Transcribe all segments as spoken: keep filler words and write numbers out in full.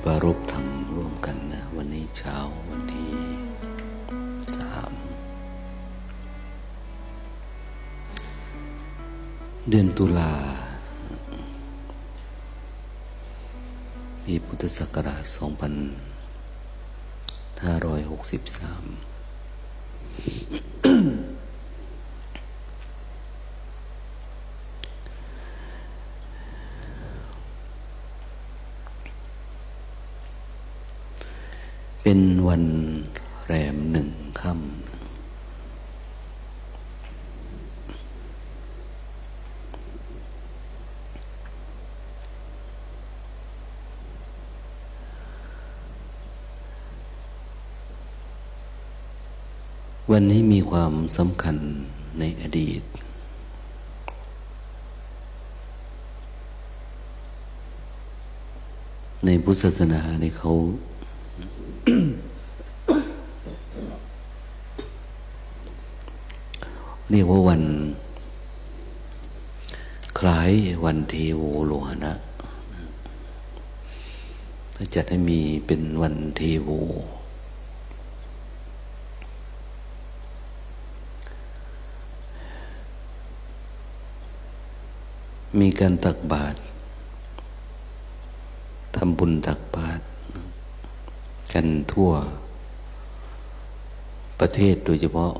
ปรารภธรรมร่วมกันนะวันนี้เช้าวันที่สามเดือนตุลาปีพุทธศักราชสองพันห้าร้อยหกสิบสามเป็นวันแรมหนึ่งค่ำวันนี้มีความสำคัญในอดีตในพุทธศาสนาในเขาเรียกว่าวันคล้ายวันเทโวโลหณะถ้าจัดให้มีเป็นวันเทโวมีการตักบาตรทำบุญตักบาตรกันทั่วประเทศโดยเฉพาะ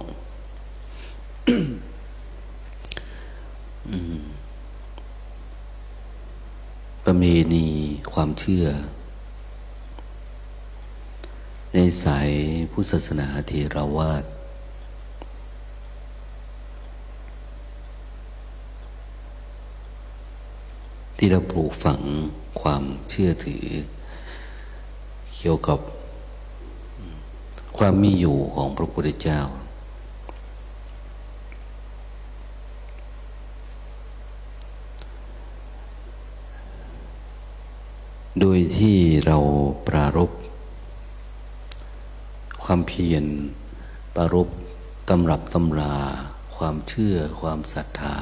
ประเพณีความเชื่อในสายพุทธศาสนาเถรวาทที่เราปลูกฝังความเชื่อถือเกี่ยวกับความมีอยู่ของพระพุทธเจ้าโดยที่เราปรารภความเพียรปรารภตำรับตำราความเชื่อความศรัทธา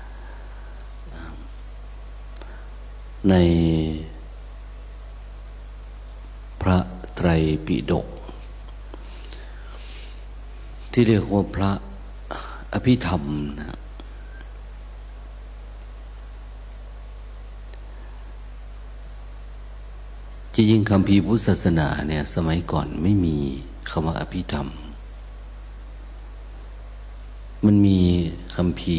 ในพระไตรปิฎกที่เรียกว่าพระอภิธรรมนะจริงๆคำพีพุทธศาสนาเนี่ยสมัยก่อนไม่มีคำว่าอภิธรรมมันมีคำพี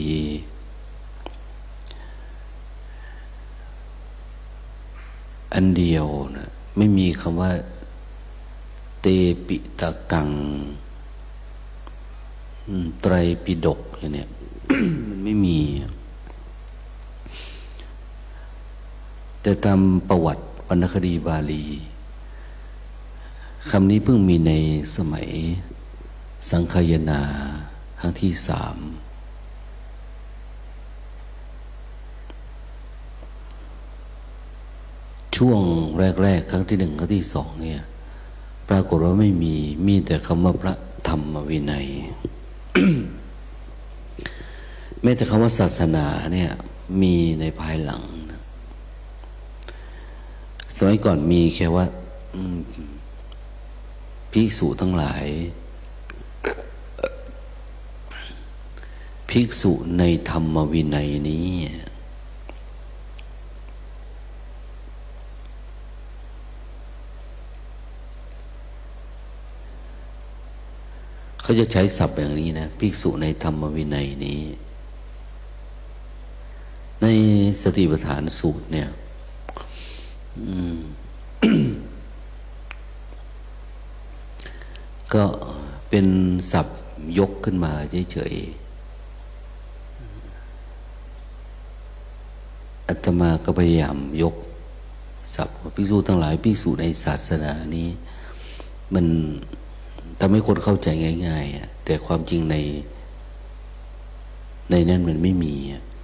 อันเดียวนะไม่มีคำว่าเตปิตะกังไตรปิฎกอย่างเนี้ย มันไม่มีแต่ตามประวัติวรรณคดีบาลีคำนี้เพิ่งมีในสมัยสังคายนาครั้งที่สามช่วงแรกๆครั้งที่หนึ่งครั้งที่สองเนี่ยปรากฏว่าไม่มีมีแต่คำว่าพระธรรมวินัย แม้แต่คำว่าศาสนาเนี่ยมีในภายหลังนะสมัยก่อนมีแค่ว่าภิกษุทั้งหลายภิกษุในธรรมวินัยนี้เขาจะใช้ศัพท์อย่างนี้นะภิกษุในธรรมวินัยนี้ในสติปัฏฐานสูตรเนี่ย ก็เป็นศัพท์ยกขึ้นมาเฉยๆอาตมาก็พยายามยกศัพท์ภิกษุทั้งหลายภิกษุในศาสนานี้มันทำให้คนเข้าใจง่ายๆแต่ความจริงในในนั้นมันไม่มี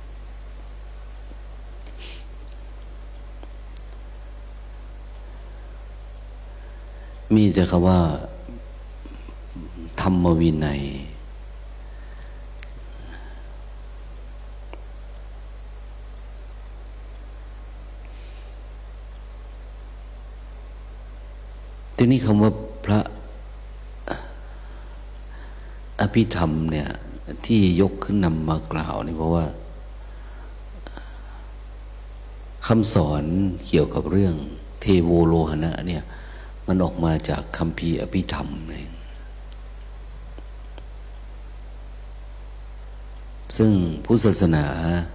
มีแต่คำว่าธรรมวินัยทีนี้คำว่าพระอภิธรรมเนี่ยที่ยกขึ้นนำมากล่าวนี่เพราะว่าคำสอนเกี่ยวกับเรื่องเทโวโลหณะเนี่ยมันออกมาจากคัมภีร์อภิธรรมเองซึ่งพุทธศาสนา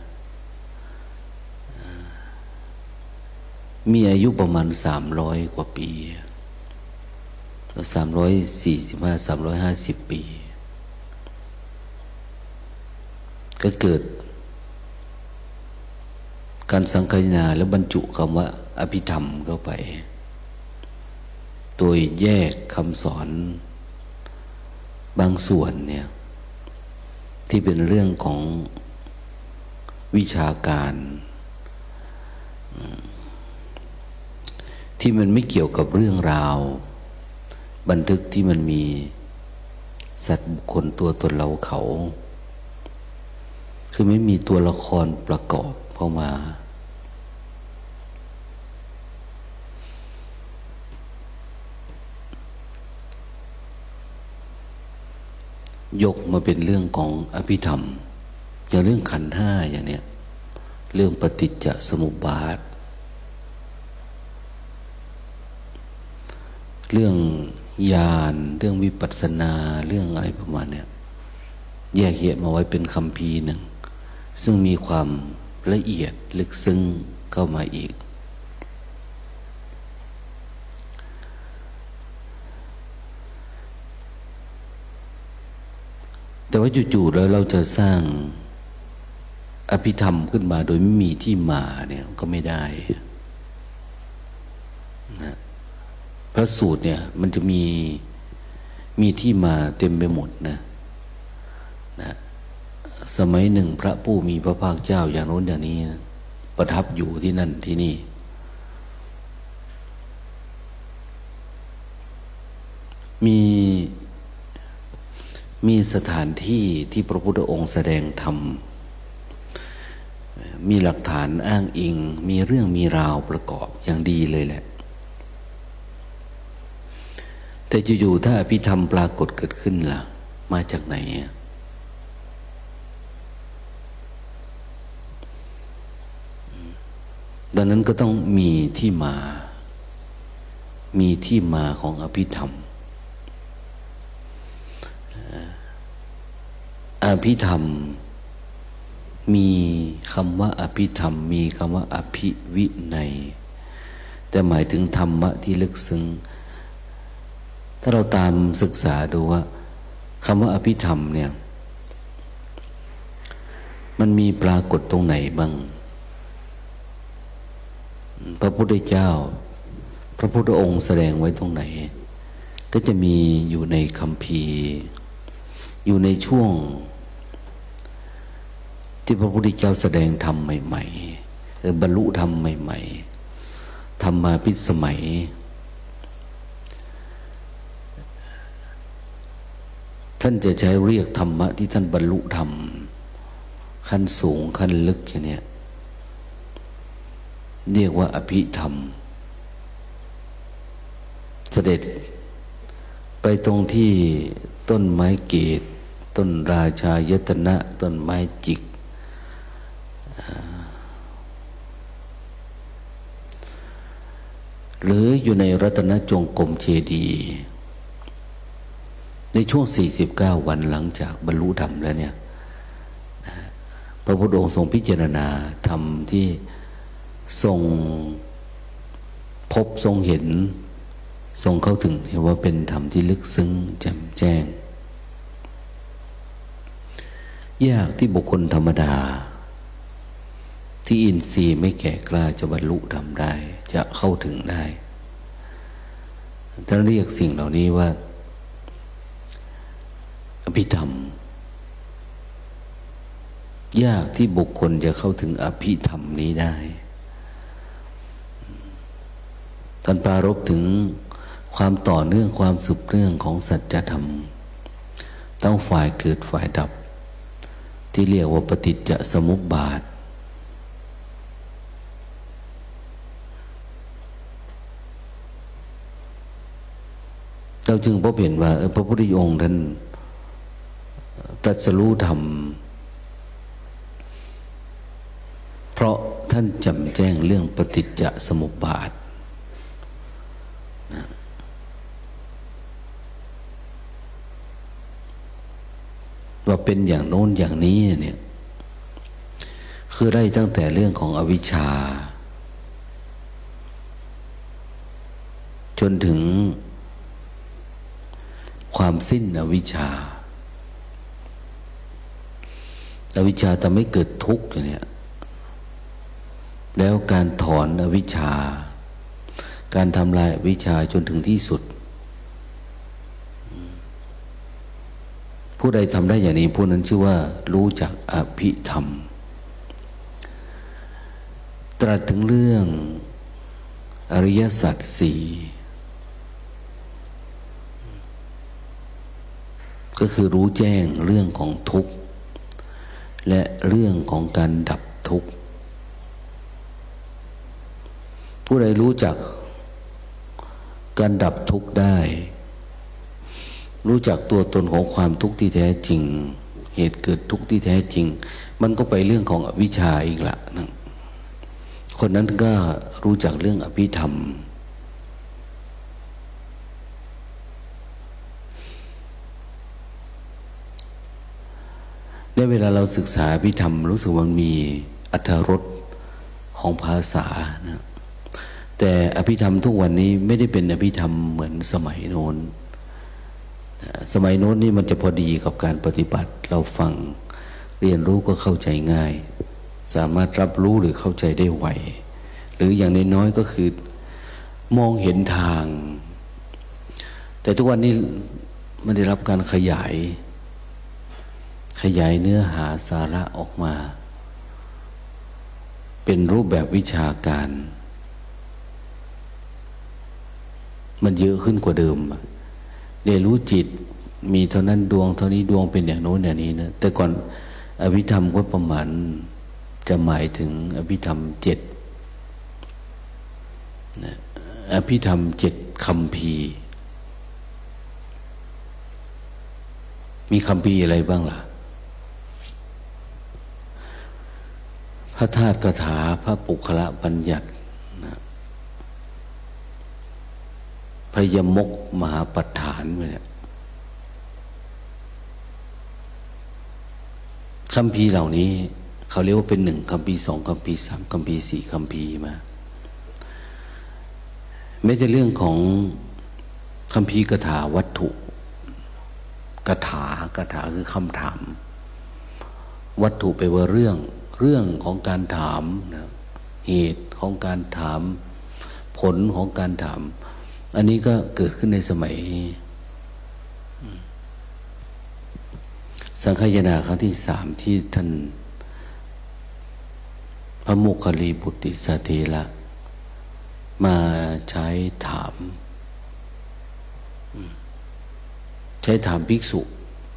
มีอายุประมาณสามร้อยกว่าปีสามร้อยสี่สิบห้าสามร้อยห้าสิบปีก็เกิดการสังคายนาและบรรจุคำว่าอภิธรรมเข้าไปโดยแยกคำสอนบางส่วนเนี่ยที่เป็นเรื่องของวิชาการที่มันไม่เกี่ยวกับเรื่องราวบันทึกที่มันมีสัตว์บุคคลตัวตนเราเขาคือไม่มีตัวละครประกอบเข้ามายกมาเป็นเรื่องของอภิธรรมอย่างเรื่องขันธ์ห้าอย่างเนี้ยเรื่องปฏิจจสมุปบาทเรื่องญาณเรื่องวิปัสสนาเรื่องอะไรประมาณเนี้ยแยกแยะมาไว้เป็นคัมภีร์หนึ่งซึ่งมีความละเอียดลึกซึ้งเข้ามาอีกแต่ว่าจู่ๆแล้วเราจะสร้างอภิธรรมขึ้นมาโดยไม่มีที่มาเนี่ยก็ไม่ได้นะพระสูตรเนี่ยมันจะมีมีที่มาเต็มไปหมดนะนะสมัยหนึ่งพระผู้มีพระภาคเจ้าอย่างโน้นอย่างนี้นะประทับอยู่ที่นั่นที่นี่มีมีสถานที่ที่พระพุทธองค์แสดงธรรมมีหลักฐานอ้างอิงมีเรื่องมีราวประกอบอย่างดีเลยแหละแต่อยู่ๆถ้าอภิธรรมปรากฏเกิดขึ้นล่ะมาจากไหนดังนั้นก็ต้องมีที่มามีที่มาของอภิธรรมอภิธรรมมีคำว่าอภิธรรมมีคำว่าอภิวินัยแต่หมายถึงธรรมะที่ลึกซึ้งถ้าเราตามศึกษาดูว่าคำว่าอภิธรรมเนี่ยมันมีปรากฏตรงไหนบ้างพระพุทธเจ้าพระพุทธองค์แสดงไว้ตรงไหนก็จะมีอยู่ในคัมภีร์อยู่ในช่วงที่พระพุทธเจ้าแสดงธรรมใหม่ๆหรือบรรลุธรรมใหม่ๆธรรมาภิสมัยท่านจะใช้เรียกธรรมะที่ท่านบรรลุธรรมขั้นสูงขั้นลึกอย่างนี้เรียกว่าอภิธรรมเสด็จไปตรงที่ต้นไม้เกศต้นราชายตนะต้นไม้จิกหรืออยู่ในรัตนจงกรมเจดีย์ในช่วงสี่สิบเก้าวันหลังจากบรรลุธรรมแล้วเนี่ยพระพุทธองค์ทรงพิจารณาธรรมที่ทรงพบทรงเห็นทรงเข้าถึงเห็นว่าเป็นธรรมที่ลึกซึ้งแจ่มแจ้งยากที่บุคคลธรรมดาที่อินทรีย์ไม่แก่กล้าจะบรรลุธรรมได้จะเข้าถึงได้ท่านเรียกสิ่งเหล่านี้ว่าอภิธรรมยากที่บุคคลจะเข้าถึงอภิธรรมนี้ได้ท่านปรารภถึงความต่อเนื่องความสืบเนื่องของสัจธรรมต้องฝ่ายเกิดฝ่ายดับที่เรียกว่าปฏิจจสมุปบาทเราจึงพบเห็นว่าพระพุทธองค์ท่านตรัสรู้ธรรมเพราะท่านจำแจ้งเรื่องปฏิจจสมุปบาทนะว่าเป็นอย่างโน้นอย่างนี้เนี่ยคือได้ตั้งแต่เรื่องของอวิชชาจนถึงความสิ้นอวิชชาอวิชชาทำให้เกิดทุกข์อย่างเนี้ยแล้วการถอนอวิชชาการทำลายอวิชชาจนถึงที่สุดผู้ใดทำได้อย่างนี้ผู้นั้นชื่อว่ารู้จักอภิธรรมตรัสถึงเรื่องอริยสัจสี่ก็คือรู้แจ้งเรื่องของทุกข์และเรื่องของการดับทุกข์ผู้ใดรู้จักการดับทุกข์ได้รู้จักตัวตนของความทุกข์ที่แท้จริงเหตุเกิดทุกข์ที่แท้จริงมันก็ไปเรื่องของอวิชชาอีกละนะคนนั้นก็รู้จักเรื่องอภิธรรมและเวลาเราศึกษาอภิธรรมรู้สึกมันมีอรรถรสของภาษานะแต่อภิธรรมทุกวันนี้ไม่ได้เป็นอภิธรรมเหมือนสมัยโน้นสมัยโน้นนี่มันจะพอดีกับการปฏิบัติเราฟังเรียนรู้ก็เข้าใจง่ายสามารถรับรู้หรือเข้าใจได้ไวหรืออย่างน้อยๆก็คือมองเห็นทางแต่ทุกวันนี้มันได้รับการขยายขยายเนื้อหาสาระออกมาเป็นรูปแบบวิชาการมันเยอะขึ้นกว่าเดิมเรียนรู้จิตมีเท่านั้นดวงเท่านี้ดวงเป็นอย่างโน้นอย่างนี้นะแต่ก่อนอภิธรรมก็ประมาณจะหมายถึงอภิธรรมเจ็ดนะอภิธรรมเจ็ดคัมภีร์มีคัมภีร์อะไรบ้างล่ะพระธาตุคาถาพระปุคละบัญญัตินะพยมกมหาปัฏฐานเนี่ยคัมภีร์เหล่านี้เขาเรียกว่าเป็นหนึ่งคัมภีร์สองคัมภีร์สามคัมภีร์สี่คัมภีร์มาไม่ใช่เรื่องของคัมภีร์คาถาวัตถุคาถาคาถาคือคำถามวัตถุไปว่าเรื่องเรื่องของการถามนะเหตุของการถามผลของการถามอันนี้ก็เกิดขึ้นในสมัยสังฆายนาครั้งที่สามที่ท่านพระโมคคัลลีบุตติสเถระมาใช้ถามใช้ถามภิกษุ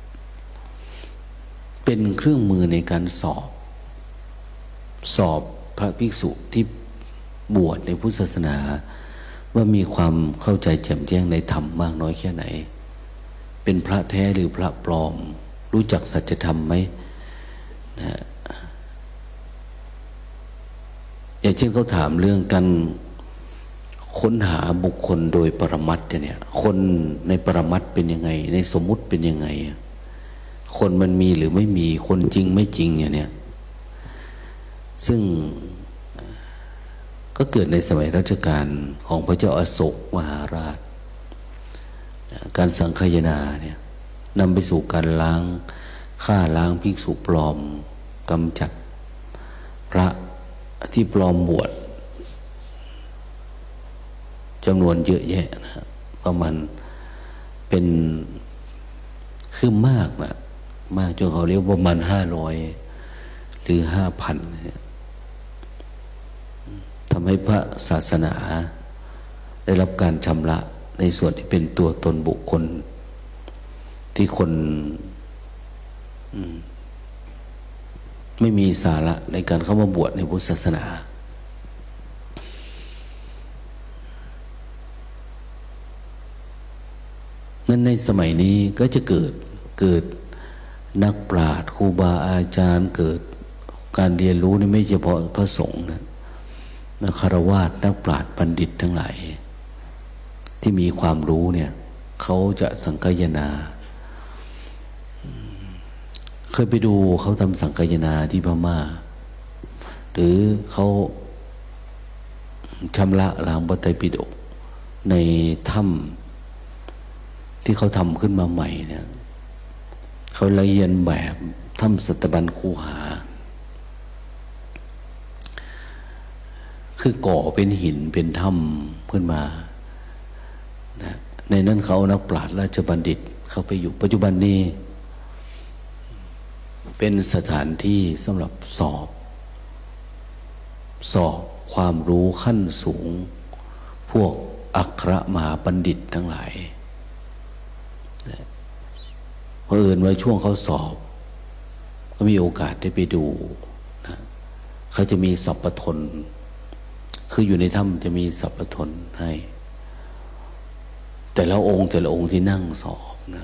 เป็นเครื่องมือในการสอบสอบพระภิกษุที่บวชในพุทธศาสนาว่ามีความเข้าใจแจ่มแจ้งในธรรมมากน้อยแค่ไหนเป็นพระแท้หรือพระปลอมรู้จักสัจธรรมไหมนะอย่างเช่นเขาถามเรื่องการค้นหาบุคคลโดยปรมัตถ์เนี่ยคนในปรมัตถ์เป็นยังไงในสมมุติเป็นยังไงคนมันมีหรือไม่มีคนจริงไม่จริงอย่างเนี้ยซึ่งก็เกิดในสมัยรัชกาลของพระเจ้าอโศกมหาราชการสังฆายนาเนี่ยนำไปสู่การล้างฆ่าล้างภิกษุปลอมกำจัดพระที่ปลอมบวชจำนวนเยอะแยะนะประมาณเป็นคือมากนะมากจนเขาเรียกว่าประมาณห้าร้อยหรือห้าพันทำให้พระศาสนาได้รับการชำระในส่วนที่เป็นตัวตนบุคคลที่คนไม่มีสาระในการเข้ามาบวชในพุทธศาสนานั้นในสมัยนี้ก็จะเกิดเกิดนักปราชญ์ครูบาอาจารย์เกิดการเรียนรู้นี่ไม่เฉพาะพระสงฆ์นะนักฆราวาสนักปราชญ์บัณฑิตทั้งหลายที่มีความรู้เนี่ยเขาจะสังคายนาเคยไปดูเขาทำสังคายนาที่พม่าหรือเขาชำระล้างพระไตรปิฎกในถ้ำที่เขาทำขึ้นมาใหม่เนี่ยเขาละเอียดแบบถ้ำสัตบัญคูหาคือก่อเป็นหินเป็นถ้ำขึ้นมานะในนั้นเขานักปราชญ์ราชบัณฑิตเขาไปอยู่ปัจจุบันนี้เป็นสถานที่สำหรับสอบสอบความรู้ขั้นสูงพวกอัครมหาบัณฑิตทั้งหลายเพราะเอิญว่าช่วงเขาสอบก็มีโอกาสได้ไปดูนะเขาจะมีสัพพทนคืออยู่ในถ้ำจะมีสัพพทนให้แต่ละองค์แต่ละองค์ที่นั่งสอบนะ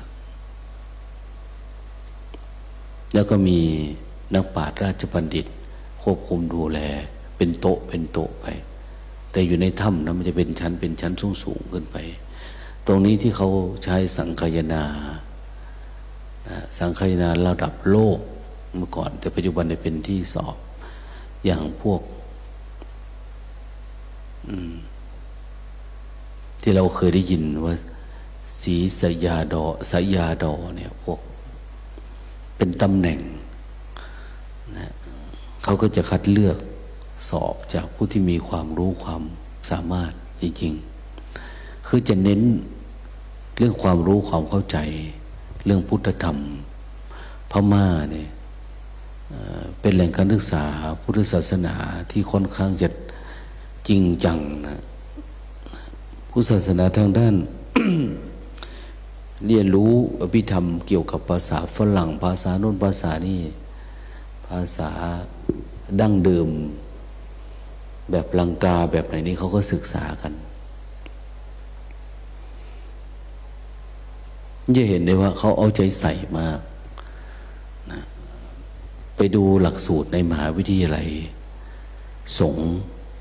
แล้วก็มีนักปราชญ์ราชบัณฑิตควบคุมดูแลเป็นโต๊ะเป็นโต๊ะไปแต่อยู่ในถ้ำนะมันจะเป็นชั้นเป็นชั้นสูงสูงขึ้นไปตรงนี้ที่เขาใช้สังคายนานะสังคายนาระดับโลกเมื่อก่อนแต่ปัจจุบันได้เป็นที่สอบอย่างพวกที่เราเคยได้ยินว่าศรีสยาดอสยาดอเนี่ยพวกเป็นตำแหน่งนะเขาก็จะคัดเลือกสอบจากผู้ที่มีความรู้ความสามารถจริงๆคือจะเน้นเรื่องความรู้ความเข้าใจเรื่องพุทธธรรมพม่าเนี่ยเป็นแหล่งการศึกษาพุทธศาสนาที่ค่อนข้างจะจริงจังนะพุทธศาสนาทางด้าน เรียนรู้อภิธรรมเกี่ยวกับภาษาฝรั่งภาษาโน้นภาษานี่ภาษาดั้งเดิมแบบลังกาแบบไหนนี่เขาก็ศึกษากันจะเห็นได้ว่าเขาเอาใจใส่มากนะไปดูหลักสูตรในมหาวิทยาลัยสงฆ์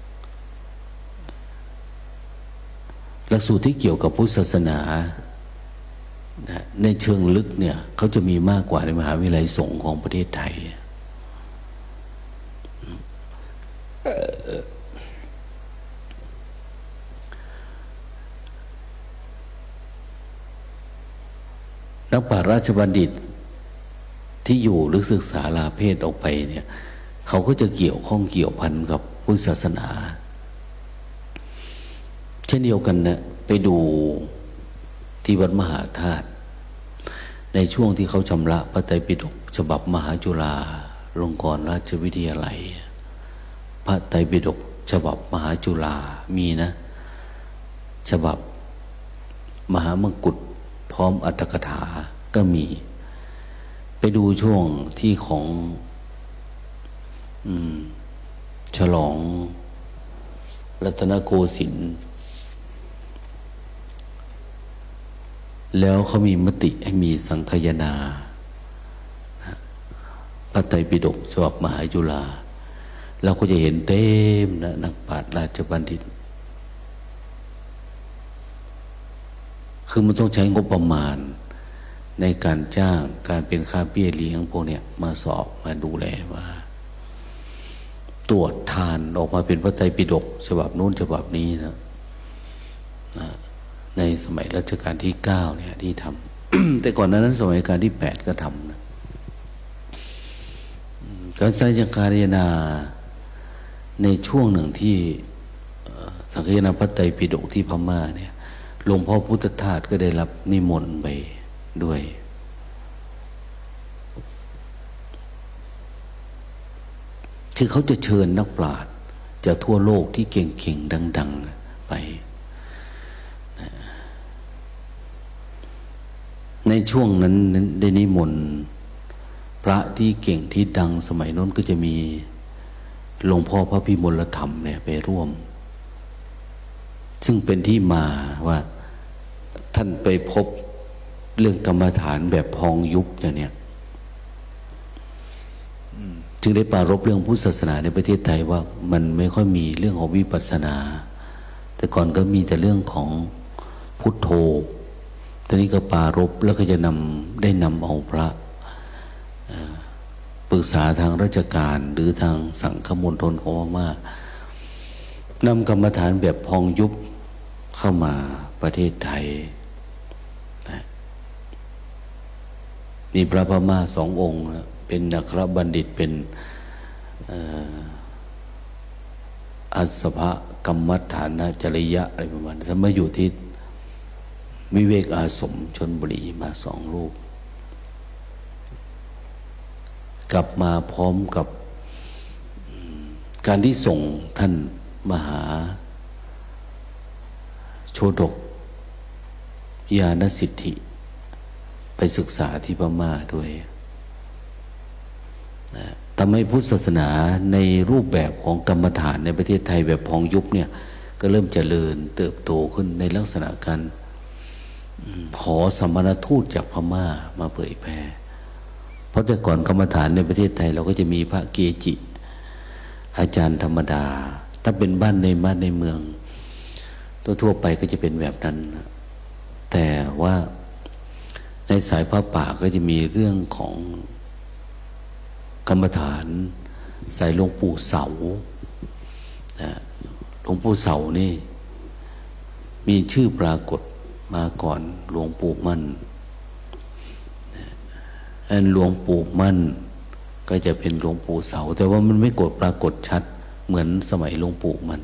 หลักสูตรที่เกี่ยวกับพุทธศาสนานะในเชิงลึกเนี่ยเขาจะมีมากกว่าในมหาวิทยาลัยสงฆ์ของประเทศไทยนักปราชญ์ราชบัณฑิตที่อยู่หรือศึกษาลาเพศออกไปเนี่ยเขาก็จะเกี่ยวข้องเกี่ยวพันกับพุทธศาสนาเช่นเดียวกันนะไปดูที่วัดมหาธาตุในช่วงที่เขาชำระพระไตรปิฎกฉบับมหาจุฬาลงกรณราชวิทยาลัยพระไตรปิฎกฉบับมหาจุฬามีนะฉบับมหามกุฏพร้อมอัตถกถาก็มีไปดูช่วงที่ของอืมฉลองรัตนโกสินทร์แล้วเขามีมติให้มีสังคายนาพระไตรปิฎกฉบับมหาจุฬาเราก็จะเห็นเต็มนะนักปราชญ์ราชบัณฑิตคือมันต้องใช้งบประมาณในการจ้างการเป็นค่าเบี้ยเลี้ยงพวกเนี้ยมาสอบมาดูแลว่าตรวจทานออกมาเป็นพระไตรปิฎกฉบับนู้นฉบับนี้นะในสมัยรัชกาลที่เก้าเนี่ยที่ทำ แต่ก่อนนั้นสมัยรัชกาลที่แปดก็ทำนะการสังฆายนาในช่วงหนึ่งที่สังฆายนาพระไตรปิฎกที่พม่าเนี่ยหลวงพ่อพุทธทาสก็ได้รับนิมนต์ไปด้วยคือเขาจะเชิญนักปราชญ์จากทั่วโลกที่เก่งๆดังๆไปในช่วงนั้นได้นิมนต์พระที่เก่งที่ดังสมัยนั้นก็จะมีหลวงพ่อพระพิมลธรรมเนี่ยไปร่วมซึ่งเป็นที่มาว่าท่านไปพบเรื่องกรรมฐานแบบพองยุบอย่างเนี้ยจึงได้ปรารภเรื่องพุทธศาสนาในประเทศไทยว่ามันไม่ค่อยมีเรื่องของวิปัสสนาแต่ก่อนก็มีแต่เรื่องของพุทโธตอนนี้ก็ปรารภแล้วก็จะนำได้นำเอาพระปรึกษาทางราชการหรือทางสังฆมณฑลของพม่านำกรรมฐานแบบพองยุบเข้ามาประเทศไทยมีพระพม่าสององค์เป็นนักบัณฑิตเป็นอัสสภกรรมฐานจริยะอะไรประมาณนั้นท่านมาอยู่ที่วิเวกอาสมชลบุรีมาสองรูปกลับมาพร้อมกับการที่ส่งท่านมหาโชฎกญาณสิทธิไปศึกษาที่พม่าด้วยนะทำให้พุทธศาสนาในรูปแบบของกรรมฐานในประเทศไทยแบบพองยุบเนี่ยก็เริ่มเจริญเติบโตขึ้นในลักษณะการขอสมณทูตจากพม่ามาเผยแพร่เพราะแต่ก่อนกรรมฐานในประเทศไทยเราก็จะมีพระเกจิอาจารย์ธรรมดาถ้าเป็นบ้านในบ้านในเมืองทั่วๆไปก็จะเป็นแบบนั้นแต่ว่าในสายพระป่าก็จะมีเรื่องของกรรมฐานสายหลวงปู่เสาหลวงปู่เสานี่มีชื่อปรากฏมาก่อนหลวงปู่มั่นอันหลวงปู่มั่นก็จะเป็นหลวงปู่เสาแต่ว่ามันไม่กดปรากฏชัดเหมือนสมัยหลวงปู่มั่น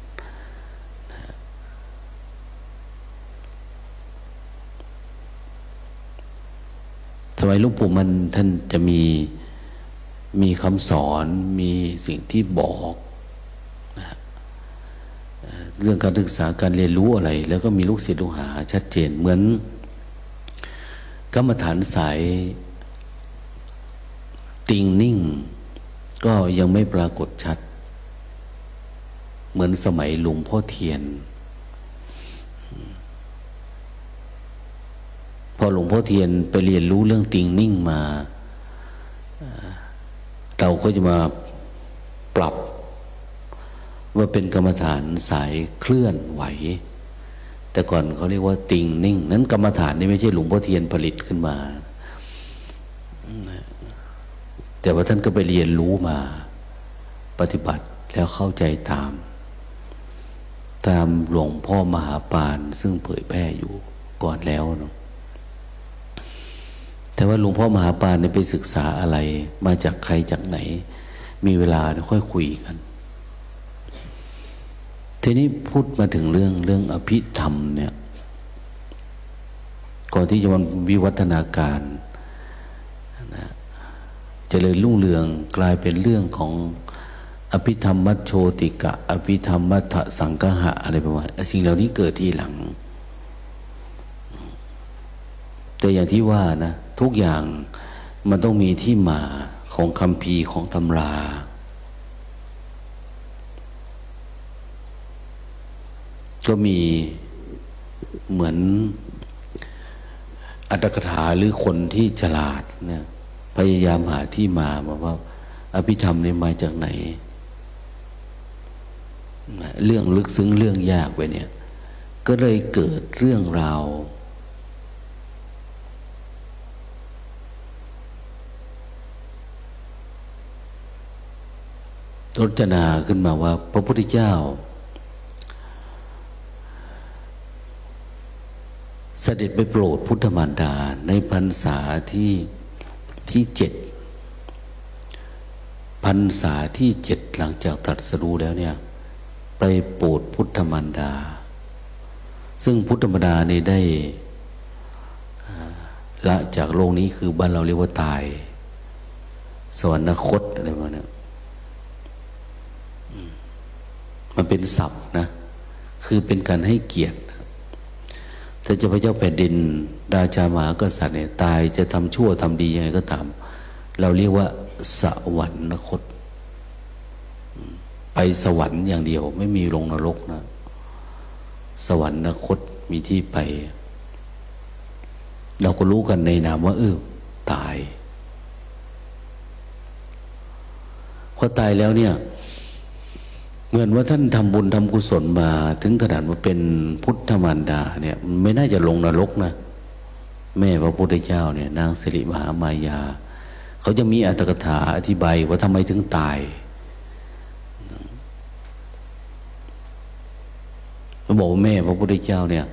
สมัยหลวงปู่มั่นท่านจะมีมีคำสอนมีสิ่งที่บอกนะเรื่องการศึกษาการเรียนรู้อะไรแล้วก็มีลูกศิษย์ลูกหาชัดเจนเหมือนกรรมฐานสายติงนิ่งก็ยังไม่ปรากฏชัดเหมือนสมัยหลวงพ่อเทียนพอหลวงพ่อเทียนไปเรียนรู้เรื่องติงนิ่งมาเราก็จะมาปรับว่าเป็นกรรมฐานสายเคลื่อนไหวแต่ก่อนเขาเรียกว่าติงนิ่งนั้นกรรมฐานนี่ไม่ใช่หลวงพ่อเทียนผลิตขึ้นมาแต่ว่าท่านก็ไปเรียนรู้มาปฏิบัติแล้วเข้าใจตามตามหลวงพ่อมหาปานซึ่งเผยแพร่อยู่ก่อนแล้วเนาะแต่ว่าหลวงพ่อมหาปานเนี่ยไปศึกษาอะไรมาจากใครจากไหนมีเวลาค่อยคุยกันทีนี้พูดมาถึงเรื่องเรื่องอภิธรรมเนี่ยก่อนที่จะมันวิวัฒนาการนะเจริญรุ่งเรืองกลายเป็นเรื่องของอภิธรรมมัชโชติกะอภิธรรมมัทธสังคหะอะไรประมาณสิ่งเหล่านี้เกิดที่หลังแต่อย่างที่ว่านะทุกอย่างมันต้องมีที่มาของคัมภีร์ของตำราก็มีเหมือนอัตถกถาหรือคนที่ฉลาดเนี่ยพยายามหาที่มาว่าอภิธรรมนี่มาจากไหนเรื่องลึกซึ้งเรื่องยากไปเนี่ยก็เลยเกิดเรื่องราวรจนาขึ้นมาว่าพระพุทธเจ้าเสด็จไปโปรดพุทธมารดาในพรรษาที่ที่เจ็ดพรรษาที่เจ็ดหลังจากตรัสรู้แล้วเนี่ยไปโปรดพุทธมารดาซึ่งพุทธมารดานี่ได้ละจากโลกนี้คือบ้านเราเรียกว่าตายสวรรคตอะไรประมาณนี้มันเป็นศัพท์นะคือเป็นการให้เกียรติถ้าเจ้าพระเจ้าแผ่นดินราชามหากษัตริย์เนี่ยตายจะทำชั่วทำดียังไงก็ตามเราเรียกว่าสวรรคตไปสวรรค์อย่างเดียวไม่มีลงนรกนะสวรรคตมีที่ไปเราก็รู้กันในนามว่าเออตายพอตายแล้วเนี่ยเหมือนว่าท่านทำบุญทำกุศลมาถึงขนาดมาเป็นพุทธมารดาเนี่ยไม่น่าจะลงนรกนะแม่พระพุทธเจ้าเนี่ยนางสิริมหามายาเขาจะมีอรรถกถาอธิบายว่าทำไมถึงตายเขาบอกว่าแม่พระพุทธเจ้าเนี่ย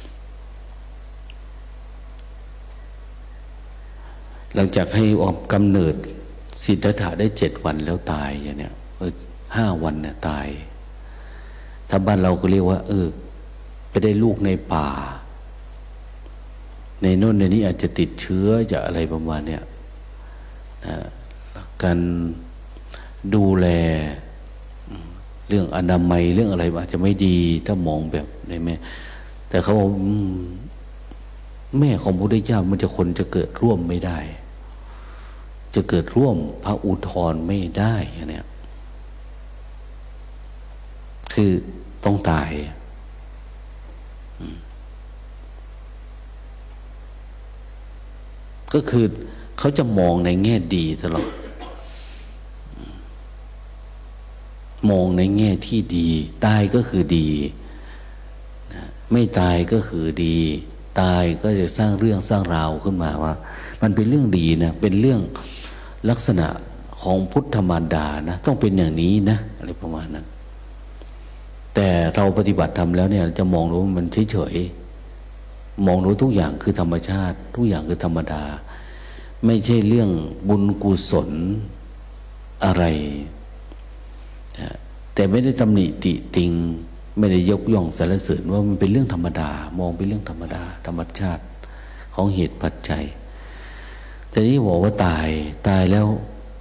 หลังจากให้ออกกำเนิดสิทธัตถะได้เจ็ดวันแล้วตายอย่างเนี้ยเออห้าวันเนี่ยตายถ้าบ้านเราก็เรียกว่าเออไปได้ลูกในป่าในโน่นในนี้อาจจะติดเชื้อจะอะไรประมาณเนี้ยนะการดูแลเรื่องอนามัยเรื่องอะไรอาจจะไม่ดีถ้ามองแบบในแม่แต่เขาบอกแม่ของพระพุทธเจ้ามันจะคนจะเกิดร่วมไม่ได้จะเกิดร่วมพระอุทธรไม่ได้อย่างเนี้ยคือต้องตายก็คือเขาจะมองในแง่ดีตลอดมองในแง่ที่ดีตายก็คือดีนะไม่ตายก็คือดีตายก็จะสร้างเรื่องสร้างราวขึ้นมาว่ามันเป็นเรื่องดีนะเป็นเรื่องลักษณะของพุทธมารดานะต้องเป็นอย่างนี้นะอะไรประมาณนั้นแต่เราปฏิบัติทำแล้วเนี่ยจะมองรู้มันเฉยๆมองรู้ทุกอย่างคือธรรมชาติทุกอย่างคือธรรมดาไม่ใช่เรื่องบุญกุศลอะไรแต่ไม่ได้ตำหนิติติงไม่ได้ยกย่องสรรเสริญว่ามันเป็นเรื่องธรรมดามองเป็นเรื่องธรรมดาธรรมชาติของเหตุปัจจัยแต่ที่บอกว่าตายตายแล้ว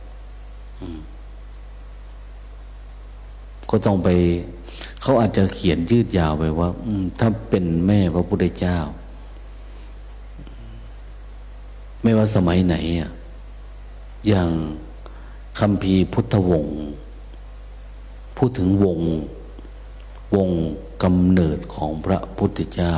ก็ต้องไปเขาอาจจะเขียนยืดยาวไปว่าถ้าเป็นแม่พระพุทธเจ้าไม่ว่าสมัยไหนอ่ะอย่างคัมภีร์พุทธวงศ์พูดถึงวงวงกำเนิดของพระพุทธเจ้า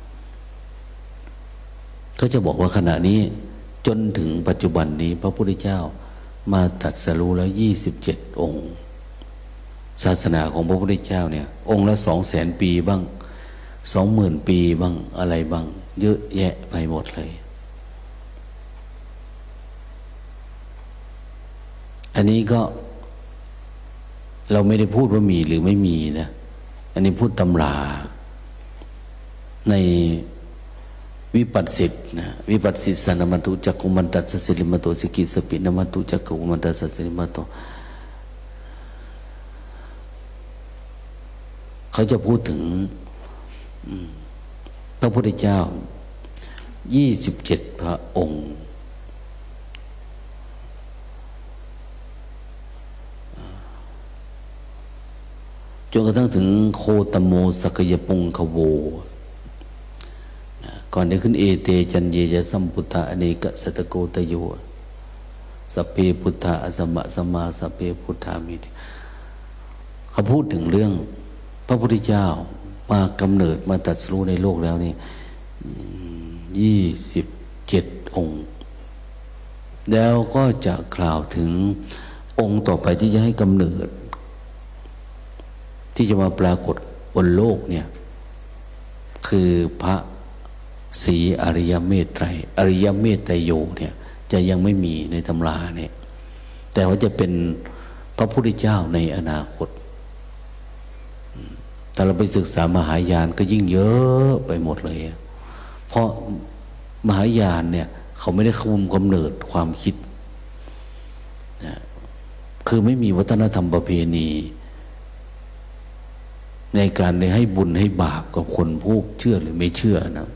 เขาจะบอกว่าขณะนี้จนถึงปัจจุบันนี้พระพุทธเจ้ามาตรัสรู้แล้วยี่สิบเจ็ดองค์ศาสนาของพระพุทธเจ้าเนี่ยองค์ละสองแสนปีบ้างสองหมื่นปีบ้างอะไรบ้างเยอะแยะไปหมดเลยอันนี้ก็เราไม่ได้พูดว่ามีหรือไม่มีนะอันนี้พูดตำราในวิปัสสิตนะวิปัสสิสานมัตุจักกุมันตัสสิลิมโตสิกิสปินมัตุจักกุมันตัสสิลิมโตเขาจะพูดถึงพระพุทธเจ้ายี่สิบเจ็ดพระองค์จนกระทั่งถึงโคตโมสกยปุงคโวก่อนได้ขึ้นเอเตจันเยยสัมพุทธะอเนกสัตโกตโยสัพเพพุทธะอสมะสมาสัพเพพุทธามิเขาพูดถึงเรื่องพระพุทธเจ้ามากำเนิดมาตรัสรู้ในโลกแล้วนี่ยี่สิบเจ็ดองค์แล้วก็จะกล่าวถึงองค์ต่อไปที่จะให้กำเนิดที่จะมาปรากฏบนโลกเนี่ยคือพระศรีอริยเมตไตรอริยเมตไตรโยเนี่ยจะยังไม่มีในตำราเนี่ยแต่ว่าจะเป็นพระพุทธเจ้าในอนาคตแต่เราไปศึกษามหายานก็ยิ่งเยอะไปหมดเลยเพราะมหายานเนี่ยเขาไม่ได้คุมกำเนิดความคิดนะคือไม่มีวัฒนธรรมประเพณีในการได้ให้บุญให้บาปกับคนผู้เชื่อหรือไม่เชื่อนะ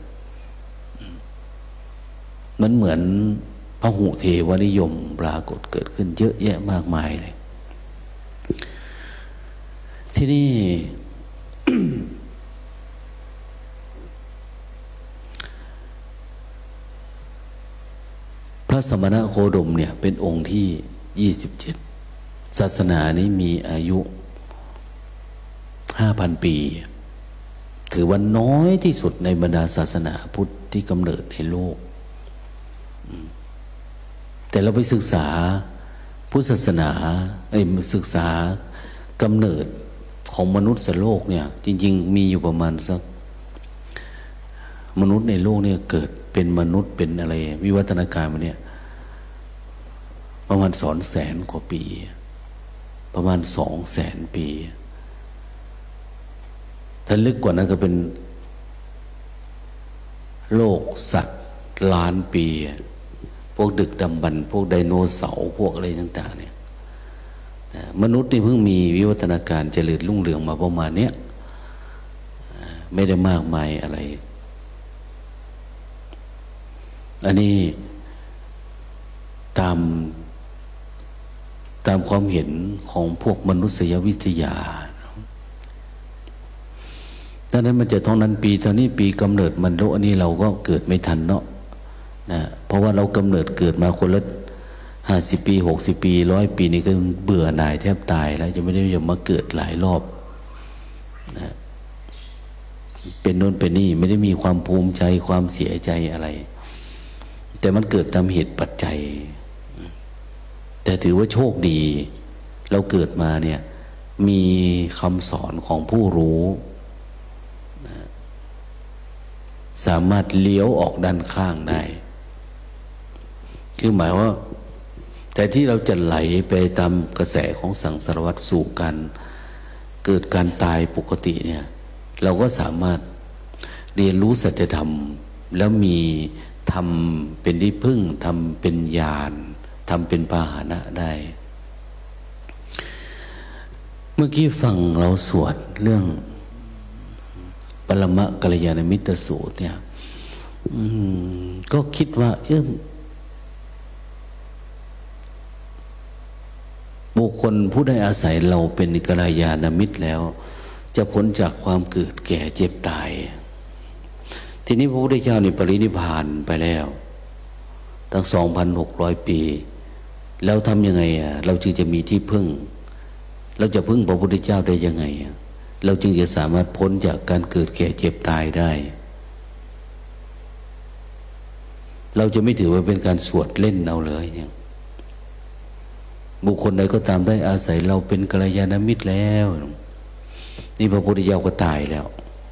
มันเหมือนพหุเทวนิยมปรากฏเกิดขึ้นเยอะแยะมากมายเลยที่นี่ พระสมณโคดมเนี่ยเป็นองค์ที่ยี่สิบเจ็ดศาสนานี้มีอายุห้าพันปีถือว่าน้อยที่สุดในบรรดาศาสนาพุทธที่กำเนิดในโลกแต่เราไปศึกษาพุทธศาสนาไอ้ศึกษากำเนิดของมนุษย์โลกเนี่ยจริงๆมีอยู่ประมาณสักมนุษย์ในโลกเนี่ยเกิดเป็นมนุษย์เป็นอะไรวิวัฒนาการมาเนี่ยประมาณสองแสนกว่าปีประมาณสองแสนปีถ้าลึกกว่านั้นก็เป็นโลกสัตว์ล้านปีพวกดึกดำบรรพ์พวกไดโนเสาร์พวกอะไรต่างๆเนี่ยมนุษย์นี่เพิ่งมีวิวัฒนาการเจริญรุ่งเรืองมาประมาณเนี้ยไม่ได้มากมายอะไรอันนี้ตามตามความเห็นของพวกมนุษยวิทยาดังนั้นมันจะท้องนั้นปีเท่านี้ปีกำเนิดมันโลกอันนี้เราก็เกิดไม่ทันเนาะนะเพราะว่าเรากำเนิดเกิดมาคนละห้าสิบปีหกสิบปีร้อยปีนี่ก็เบื่อหน่ายแทบตายแล้วจะไม่ได้จะมาเกิดหลายรอบนะเป็นโน่นเป็นนี่ไม่ได้มีความภูมิใจความเสียใจอะไรแต่มันเกิดตามเหตุปัจจัยแต่ถือว่าโชคดีเราเกิดมาเนี่ยมีคำสอนของผู้รู้นะสามารถเลี้ยวออกด้านข้างได้คือหมายว่าแต่ที่เราจะไหลไปตามกระแสของสังสารวัฏสู่การเกิดการตายปกติเนี่ยเราก็สามารถเรียนรู้สัจธรรมแล้วมีทำเป็นที่พึ่งทำเป็นญาณทำเป็นพาหนะได้เมื่อกี้ฟังเราสวดเรื่องปรมกัลยาณมิตรสูตรเนี่ยก็คิดว่าเอ๊ะบุคคลผู้ได้อาศัยเราเป็นกัลยาณมิตรแล้วจะพ้นจากความเกิดแก่เจ็บตายทีนี้พระพุทธเจ้านี่ปรินิพพานไปแล้วตั้ง สองพันหกร้อย ปีแล้วทำยังไงอ่ะเราจึงจะมีที่พึ่งเราจะพึ่งพระพุทธเจ้าได้ยังไงอ่ะเราจึงจะสามารถพ้นจากการเกิดแก่เจ็บตายได้เราจะไม่ถือว่าเป็นการสวดเล่นเอาเลยเนี่ยบุคคลใดก็ตามได้อาศัยเราเป็นกัลยาณมิตรแล้วนี่พระพุทธเจ้าก็ตายแล้ว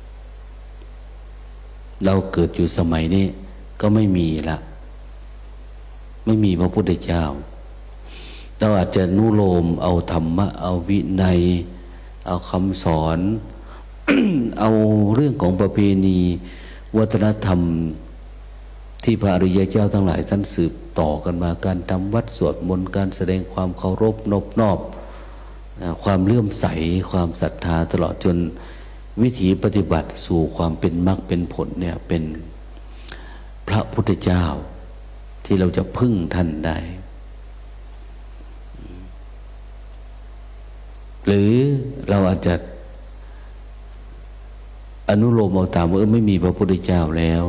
เราเกิดอยู่สมัยนี้ก็ไม่มีละไม่มีพระพุทธเจ้าเราอาจจะนุโลมเอาธรรมะเอาวินัยเอาคำสอน เอาเรื่องของประเพณีวัฒนธรรมที่พระอริยเจ้าทั้งหลายท่านสืบต่อกันมาการทำวัดสวดมนต์การแสดงความเคารพนบนอบความเลื่อมใสความศรัทธาตลอดจนวิถีปฏิบัติสู่ความเป็นมรรคเป็นผลเนี่ยเป็นพระพุทธเจ้าที่เราจะพึ่งท่านได้หรือเราอาจจะอนุโลมเอาตามว่าเออไม่มีพระพุทธเจ้าแล้ว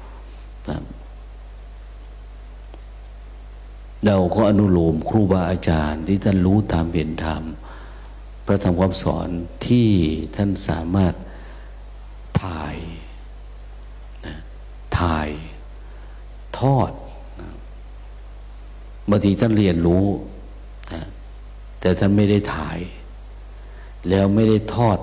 เราก็อนุโลมครูบาอาจารย์ที่ท่านรู้ตามเห็นธรรมพระธรรมคำสอนที่ท่านสามารถถ่ายนะถ่ายทอดนะบางทีท่านเรียนรู้นะแต่ท่านไม่ได้ถ่ายแล้วไม่ได้ทอด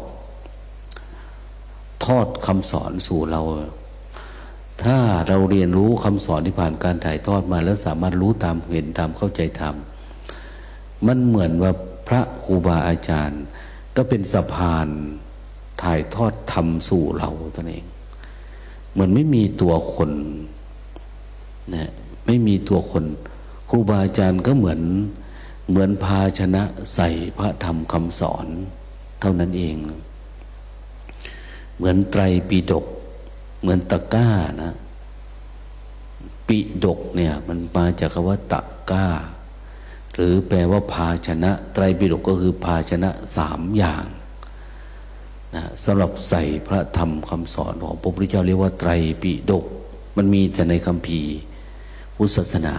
ทอดคำสอนสู่เราถ้าเราเรียนรู้คำสอนที่ผ่านการถ่ายทอดมาแล้วสามารถรู้ตามเห็นตามเข้าใจธรรมมันเหมือนว่าพระครูบาอาจารย์ก็เป็นสะพานถ่ายทอดธรรมสู่เราตัวเองเหมือนไม่มีตัวคนนะไม่มีตัวคนครูบาอาจารย์ก็เหมือนเหมือนภาชนะใส่พระธรรมคำสอนเท่านั้นเองเหมือนไตรปิฎกเหมือนตะกร้านะปิฎกเนี่ยมันมาจากคำว่าตะกร้าหรือแปลว่าภาชนะไตรปิฎกก็คือภาชนะสามอย่างนะสำหรับใส่พระธรรมคำสอนของพระพุทธเจ้าเรียกว่าไตรปิฎกมันมีแต่ในคัมภีร์พุทธศาสนา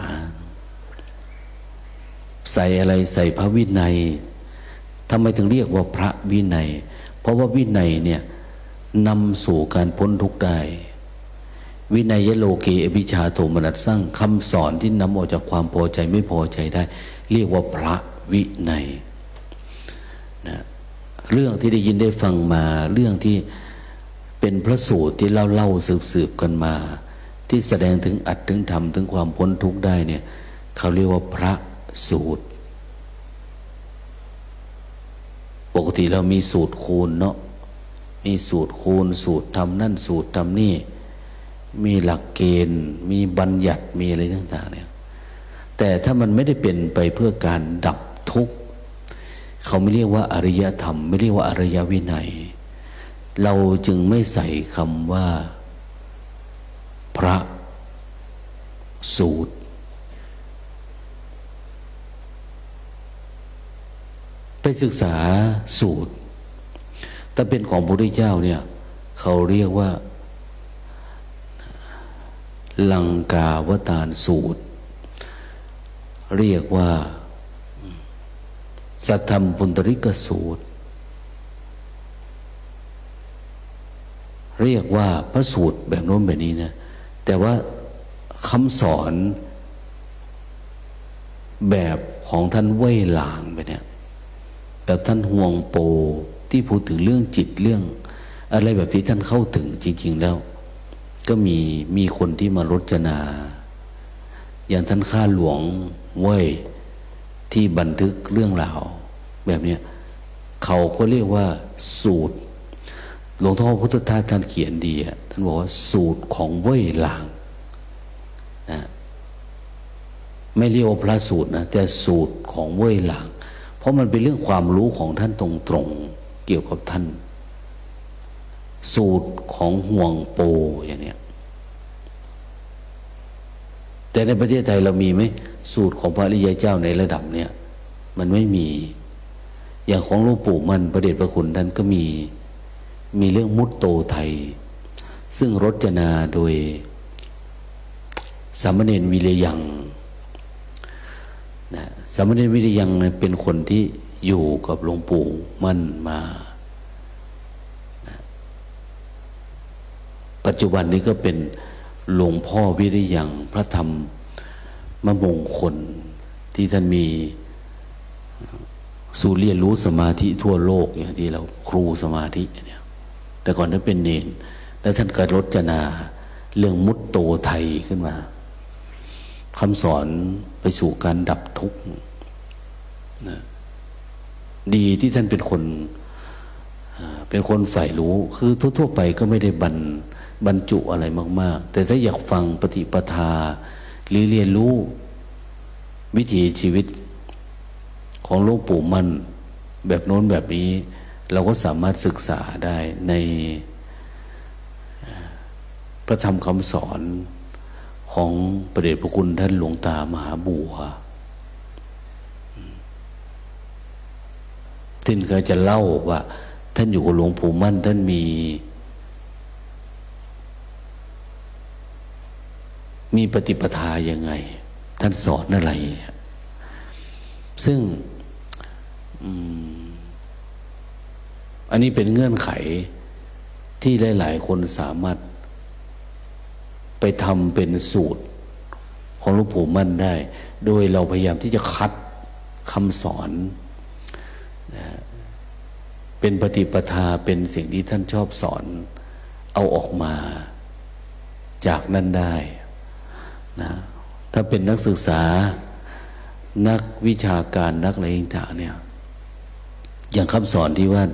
ใส่อะไรใส่พระวินัยทำไมถึงเรียกว่าพระวินัยเพราะว่าวินัยเนี่ยนำสู่การพ้นทุกข์ได้วินัยโลเกอภิชาโทมนัสสร้างคำสอนที่นำออกจากความพอใจไม่พอใจได้เรียกว่าพระวินัยนะเรื่องที่ได้ยินได้ฟังมาเรื่องที่เป็นพระสูตรที่เล่าเล่าสืบสืบกันมาที่แสดงถึงอัตถึงธรรมถึงความพ้นทุกข์ได้เนี่ยเขาเรียกว่าพระสูตรปกติเรามีสูตรคูณเนาะมีสูตรคูณสูตรทำนั่นสูตรทำนี่มีหลักเกณฑ์มีบัญญัติมีอะไรต่างๆเนี่ยแต่ถ้ามันไม่ได้เป็นไปเพื่อการดับทุกข์เขาไม่เรียกว่าอริยธรรมไม่เรียกว่าอริยวินัยเราจึงไม่ใส่คำว่าพระสูตรไปศึกษาสูตรถ้าเป็นของพระพุทธเจ้าเนี่ยเขาเรียกว่าลังกาวตารสูตรเรียกว่าสัทธัมปุณณริกสูตรเรียกว่าพระสูตรแบบโน้นแบบนี้นะแต่ว่าคำสอนแบบของท่านเว่ยหลางไปเนี่ยแบบท่านห่วงโปที่พูดถึงเรื่องจิตเรื่องอะไรแบบที่ท่านเข้าถึงจริงๆแล้วก็มีมีคนที่มารจนาอย่างท่านข้าหลวงเว่ยที่บันทึกเรื่องราวแบบนี้เขาก็เรียกว่าสูตรหลวงพ่อพุทธทาสท่านเขียนดีอ่ะท่านบอกว่าสูตรของเว่ยหลางนะไม่เรียกว่าพระสูตรนะแต่สูตรของเว่ยหลางเพราะมันเป็นเรื่องความรู้ของท่านตรงๆเกี่ยวกับท่านสูตรของห่วงโปอย่างเนี้ยแต่ในประเทศไทยเรามีไหมสูตรของพระอริยเจ้าในระดับเนี้ยมันไม่มีอย่างของหลวงปู่มั่นพระเดชพระคุณท่านก็มีมีเรื่องมุตโตไทยซึ่งรจนาโดยสามเณรวิริยังนะสามเณรวิริยังเป็นคนที่อยู่กับหลวงปู่มั่นมานะปัจจุบันนี้ก็เป็นหลวงพ่อวิริยังพระธรรมมมงคลที่ท่านมีสูเรียนรู้สมาธิทั่วโลกอย่างที่เราครูสมาธิเนี่ยแต่ก่อนนั้นเป็นเนรแล้วท่านก็รจนาเรื่องมุตโตไทยขึ้นมาคำสอนไปสู่การดับทุกข์นะดีที่ท่านเป็นคนเป็นคนใฝ่รู้คือทั่วๆไปก็ไม่ได้บรรบรรจุอะไรมากๆแต่ถ้าอยากฟังปฏิปทาหรือเรียนรู้วิถีชีวิตของหลวงปู่มั่นแบบโน้นแบบนี้เราก็สามารถศึกษาได้ในพระธรรมคำสอนของพระเดชพระคุณท่านหลวงตามหาบัวท่านก็จะเล่าว่าท่านอยู่กับหลวงปู่มั่นท่านมีมีปฏิปทายังไงท่านสอนอะไรซึ่งอันนี้เป็นเงื่อนไขที่หลายๆคนสามารถไปทำเป็นสูตรของหลวงปู่มั่นได้โดยเราพยายามที่จะคัดคำสอนนะเป็นปฏิปทาเป็นสิ่งที่ท่านชอบสอนเอาออกมาจากนั้นได้นะถ้าเป็นนักศึกษานักวิชาการนักอะไรต่างๆเนี่ยอย่างคำสอนที่ว่า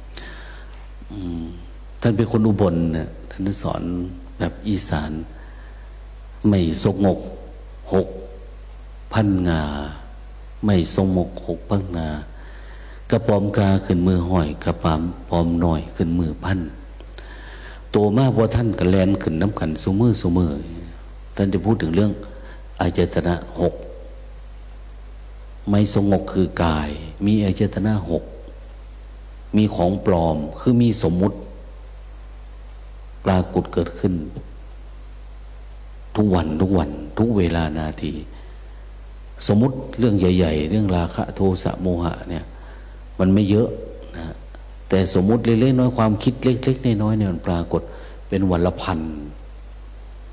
ท่านเป็นคนอุบลเนี่ยท่านสอนแบบอีสานไม่สกงกหกพันงาไม่สงมกหกพันงากระปอมกาขึ้นมือห้อยกระปามปอมหน่อยขึ้นมือพันโตมากว่าท่านกระแลนขึ้นน้ำขันสุมือสุมือท่านจะพูดถึงเรื่องอายตนะหกไม่สงบคือกายมีอายตนะหกมีของปลอมคือมีสมมุติปรากฏเกิดขึ้นทุกวันทุกวันทุกเวลานาทีสมมุติเรื่องใหญ่ๆเรื่องราคะโทสะโมหะเนี่ยมันไม่เยอะนะแต่สมมุติเล็กๆน้อยความคิดเล็กๆน้อยๆเนี่ยมันปรากฏเป็นวันละพัน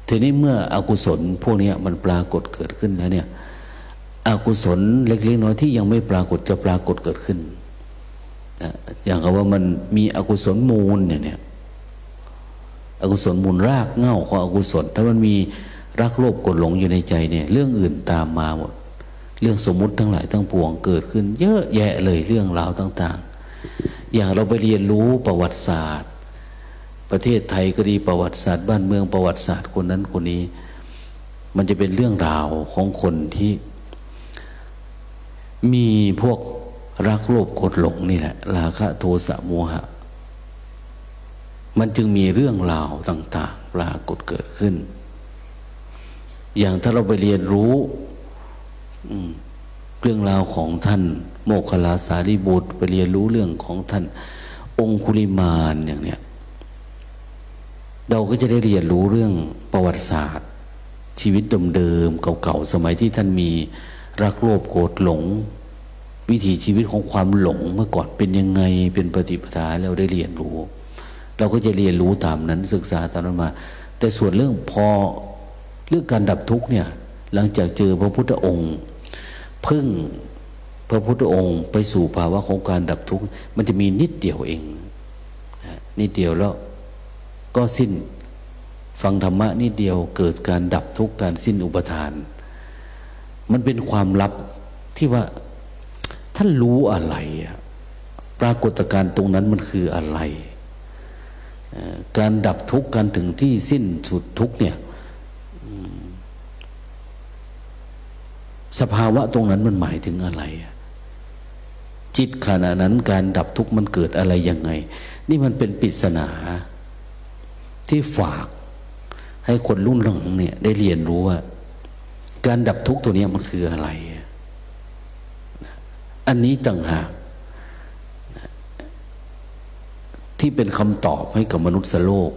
ทีนี้เมื่ออกุศลพวกนี้มันปรากฏเกิดขึ้นแล้วเนี่ยอกุศลเล็กๆน้อยที่ยังไม่ปรากฏจะปรากฏเกิดขึ้นอย่างกับว่ามันมีอกุศลมูลเนี่ยเนี่ยอกุศลมูลรากเหง้าของอกุศลถ้ามันมีรักโลภโกรธหลงอยู่ในใจเนี่ยเรื่องอื่นตามมาหมดเรื่องสมมุติทั้งหลายทั้งปวงเกิดขึ้นเยอะแยะเลยเรื่องราวต่างๆอย่างเราไปเรียนรู้ประวัติศาสตร์ประเทศไทยก็ดีประวัติศาสตร์บ้านเมืองประวัติศาสตร์คนนั้นคนนี้มันจะเป็นเรื่องราวของคนที่มีพวกรักโลภโกรธหลงนี่แหละราคะโทสะโมหะมันจึงมีเรื่องราวต่างๆปรากฏเกิดขึ้นอย่างถ้าเราไปเรียนรู้เรื่องราวของท่านโมคคัลลาสารีบุตรไปเรียนรู้เรื่องของท่านองคุลิมานอย่างเนี้ยเราก็จะได้เรียนรู้เรื่องประวัติศาสตร์ชีวิตเดิมๆเก่าๆสมัยที่ท่านมีรักโลภโกรธหลงวิถีชีวิตของความหลงเมื่อก่อนเป็นยังไงเป็นปฏิปทาเราได้เรียนรู้เราก็จะเรียนรู้ตามนั้นศึกษาตามนั้นมาแต่ส่วนเรื่องพอเรื่องการดับทุกข์เนี่ยหลังจากเจอพระพุทธองค์พึ่งพระพุทธองค์ไปสู่ภาวะของการดับทุกข์มันจะมีนิดเดียวเองนิดเดียวแล้วก็สิ้นฟังธรรมะนิดเดียวเกิดการดับทุกข์การสิ้นอุปทานมันเป็นความลับที่ว่าท่านรู้อะไรปรากฏการณ์ตรงนั้นมันคืออะไรการดับทุกข์การถึงที่สิ้นสุดทุกข์เนี่ยสภาวะตรงนั้นมันหมายถึงอะไรจิตขณะนั้นการดับทุกข์มันเกิดอะไรยังไงนี่มันเป็นปริศนาที่ฝากให้คนรุ่นหลังเนี่ยได้เรียนรู้ว่าการดับทุกข์ตัวนี้มันคืออะไรอันนี้ต่างหากที่เป็นคำตอบให้กับมนุษย์โลก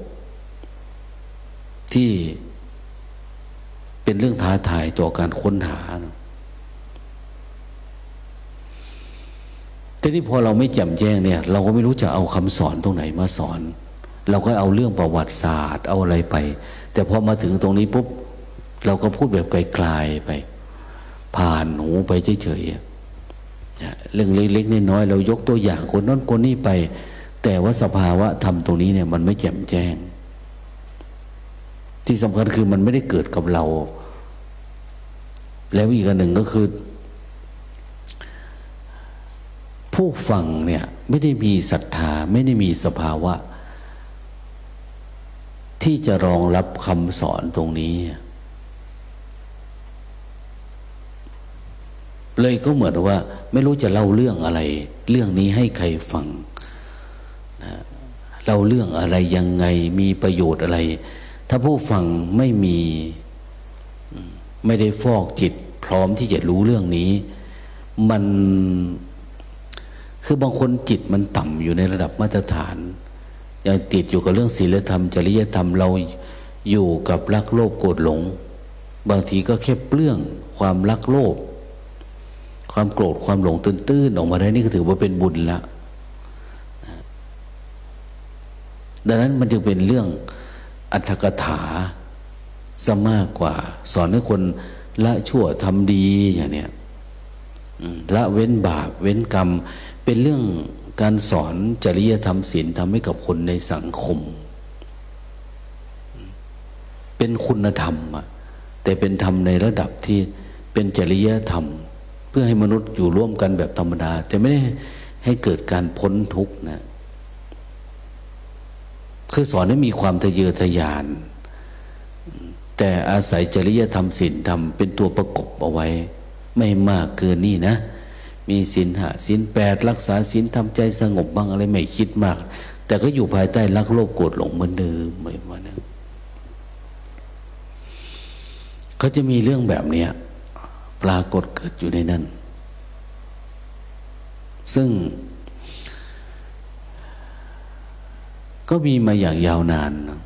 ที่เป็นเรื่องท้าทายต่อการค้นหาทีนี้พอเราไม่แจ่มแจ้งเนี่ยเราก็ไม่รู้จะเอาคำสอนตรงไหนมาสอนเราก็เอาเรื่องประวัติศาสตร์เอาอะไรไปแต่พอมาถึงตรงนี้ปุ๊บเราก็พูดแบบไกลๆไปผ่านหูไปเฉยๆเรื่องเล็กๆน้อยๆเรายกตัวอย่างคนนั้นคนนี้ไปแต่ว่าสภาวะธรรมตรงนี้เนี่ยมันไม่แจ่มแจ้งที่สำคัญคือมันไม่ได้เกิดกับเราแล้วอีกอันหนึ่งก็คือผู้ฟังเนี่ยไม่ได้มีศรัทธาไม่ได้มีสภาวะที่จะรองรับคำสอนตรงนี้เลยก็เหมือนว่าไม่รู้จะเล่าเรื่องอะไรเรื่องนี้ให้ใครฟังนะเล่าเรื่องอะไรยังไงมีประโยชน์อะไรถ้าผู้ฟังไม่มีไม่ได้ฟอกจิตพร้อมที่จะรู้เรื่องนี้มันคือบางคนจิตมันต่ำอยู่ในระดับมาตรฐานยังติดอยู่กับเรื่องศีลธรรมจริยธรรมเราอยู่กับรักโลภโกรธหลงบางทีก็แค่เปลื้องความรักโลภความโกรธความหลงตื้นๆออกมาได้นี่ก็ถือว่าเป็นบุญละดังนั้นมันจึงเป็นเรื่องอรรถกถาซะมากกว่าสอนให้คนละชั่วทำดีอย่างเนี้ยละเว้นบาปเว้นกรรมเป็นเรื่องการสอนจริยธรรมศีลทำให้กับคนในสังคมเป็นคุณธรรมแต่เป็นธรรมในระดับที่เป็นจริยธรรมเพื่อให้มนุษย์อยู่ร่วมกันแบบธรรมดาแต่ไม่ได้ให้เกิดการพ้นทุกข์นะคือสอนให้มีความทะเยอทะยานแต่อาศัยจริยธรรมศีลธรรมเป็นตัวประกบเอาไว้ไม่มากเกินนี่นะมีศีลห้าศีลแปดรักษาศีลทำใจสงบบ้างอะไรไม่คิดมากแต่ก็อยู่ภายใต้รักโลภโกรธหลงเหมือนเดิมเหมือนว่าเนี่ยเขาจะมีเรื่องแบบเนี้ยปรากฏเกิดอยู่ในนั้นซึ่งก็มีมาอย่างยาวนานนะ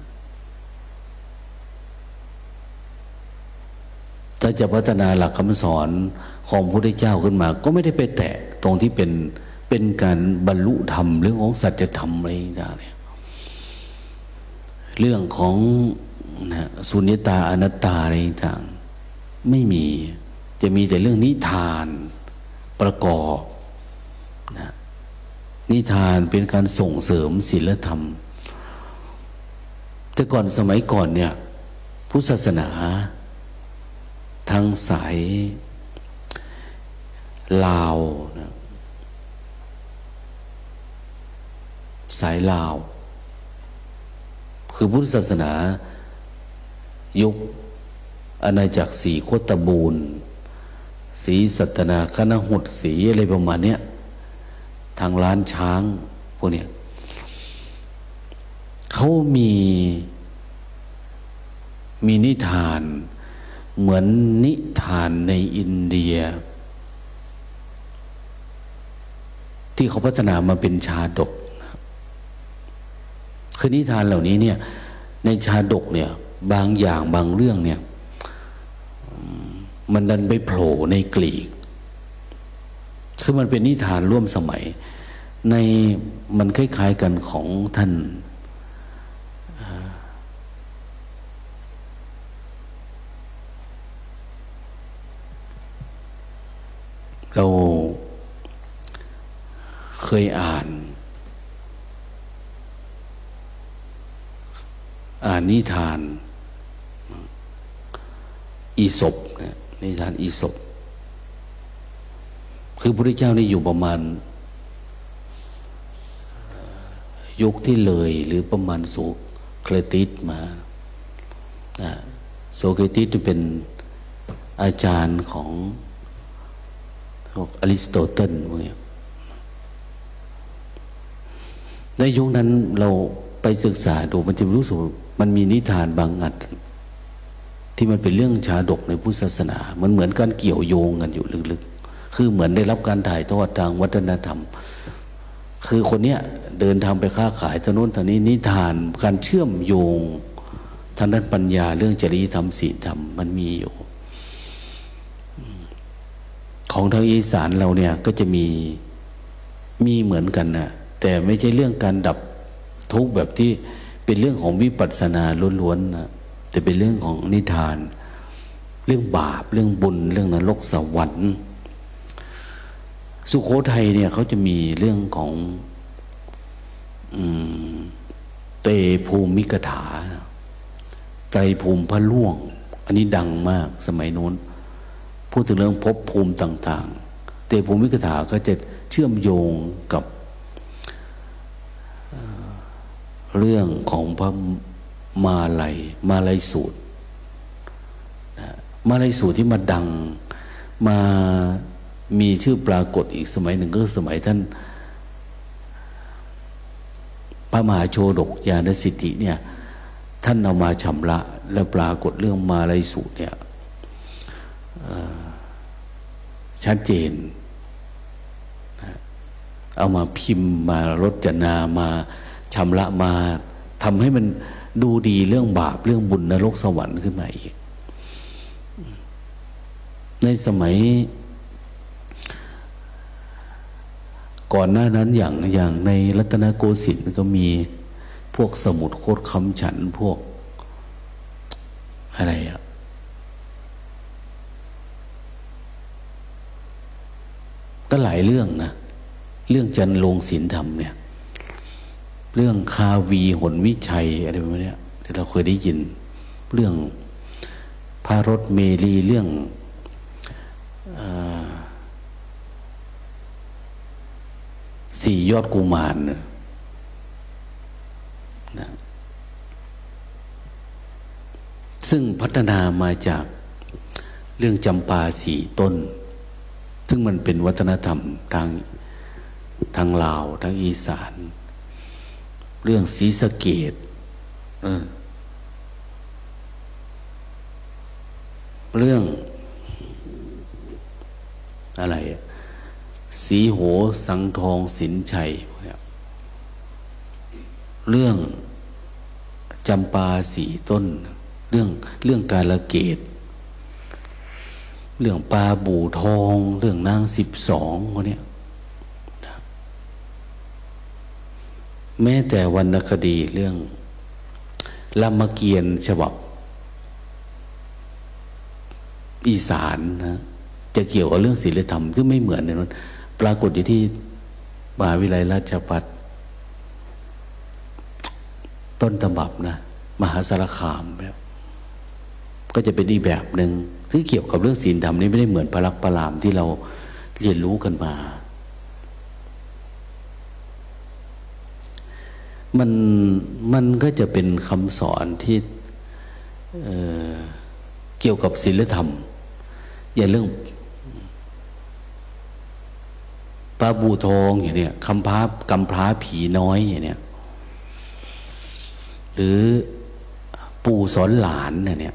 ถ้าจะพัฒนาหลักคำสอนของพระพุทธเจ้าขึ้นมาก็ไม่ได้ไปแตะตรงที่เป็นเป็นการบรรลุธรรมเรื่องของสัจธรรมอะไรต่างๆเนี่ยเรื่องของนะสุญญตาอนัตตาอะไรต่างไม่มีจะมีแต่เรื่องนิทานประกอบนะนิทานเป็นการส่งเสริมศีลธรรมแต่ก่อนสมัยก่อนเนี่ยพุทธศาสนาทางสายลาวนะสายลาวคือพุทธศาสนายุคอาณาจักรศรีโคตบูรณ์ศรีสัตนาคณหุตศรีอะไรประมาณเนี้ยทางล้านช้างพวกเนี้ยเขามีมีนิทานเหมือนนิทานในอินเดียที่เขาพัฒนามาเป็นชาดกคือนิทานเหล่านี้เนี่ยในชาดกเนี่ยบางอย่างบางเรื่องเนี่ยมันดันไปโผล่ในกรีกคือมันเป็นนิทานร่วมสมัยในมันคล้ายๆกันของท่านเราเคยอ่านอ่านนิทานอีสปเนี่ยนิทานอีสปคือพระพุทธเจ้านี่อยู่ประมาณยุคที่เลยหรือประมาณโสเครติสมาโสเครติสเป็นอาจารย์ของอริสโตเติลพวกนี้ในยุคนั้นเราไปศึกษาดูมันจะรู้สึกมันมีนิทานบางอันที่มันเป็นเรื่องชาดกในพุทธศาสนามันเหมือนการเกี่ยวโยงกันอยู่ลึกๆคือเหมือนได้รับการถ่ายทอดทางวัฒนธรรมคือคนเนี้ยเดินทางไปค้าขายทางโน้นทางนี้นิทานการเชื่อมโยงทางด้านปัญญาเรื่องจริยธรรมศีลธรรมมันมีอยู่ของทางอีสานเราเนี่ยก็จะมีมีเหมือนกันนะแต่ไม่ใช่เรื่องการดับทุกข์แบบที่เป็นเรื่องของวิปัสสนาล้วนๆนะแต่เป็นเรื่องของนิทานเรื่องบาปเรื่องบุญเรื่องนรกสวรรค์สุโขทัยเนี่ยเขาจะมีเรื่องของอืมเตภูมิกถาไตรภูมิพระล่วงอันนี้ดังมากสมัยโน้นพูดถึงเรื่องภพภูมิต่างๆเตภูมิกถาก็จะเชื่อมโยงกับเรื่องของพระมาลัยมาลัยสูตรมาลัยสูตรที่มาดังมามีชื่อปรากฏอีกสมัยหนึ่งก็สมัยท่านพระมหาโชดกญาณสิทธิเนี่ยท่านเอามาชำระแล้วปรากฏเรื่องมาลัยสูตรเนี่ยชัดเจนเอามาพิมพ์มารจนามาชำระมาทำให้มันดูดีเรื่องบาปเรื่องบุญนรกสวรรค์ขึ้นมาอีกในสมัยก่อนหน้านั้นอย่างอย่างในรัตนโกสินทร์ก็มีพวกสมุดโคตรคำฉันพวกอะไรอะก็หลายเรื่องนะเรื่องจันโลงศีลธรรมเนี่ยเรื่องคาวีหนวิชัยอะไรแบบนี้ที่เราเคยได้ยินเรื่องพระรถเมลีเรื่องสี่ยอดกุมารนะซึ่งพัฒนามาจากเรื่องจำปาสี่ต้นซึ่งมันเป็นวัฒนธรรมทางทางลาวทางอีสานเรื่องศรีสะเกษเออเรื่องอะไรสีโหสังทองสินชัยเรื่องจำปาสีต้นเรื่องเรื่องกาลเกตเรื่องปลาบู่ทองเรื่องนางสิบสองคนเนี้ยแม้แต่วรรณคดีเรื่องรามเกียรติ์ฉบับอีสานนะจะเกี่ยวกับเรื่องศีลธรรมซึ่งไม่เหมือนในนั้นปรากฏอยู่ที่มหาวิทยาลัยราชภัฏต้นตำรับนะมหาสารคามแบบก็จะเป็นอีกแบบหนึ่งที่เกี่ยวกับเรื่องศีลธรรมนี่ไม่ได้เหมือนพระลักษณ์พระรามที่เราเรียนรู้กันมามันมันก็จะเป็นคำสอนที่ เ, เกี่ยวกับศีลธรรมอย่างเรื่องปลาบูทองอย่างเนี้ยคำพร้ากำพร้าผีน้อยอย่างเนี้ยหรือปู่สอนหลานเนี่ย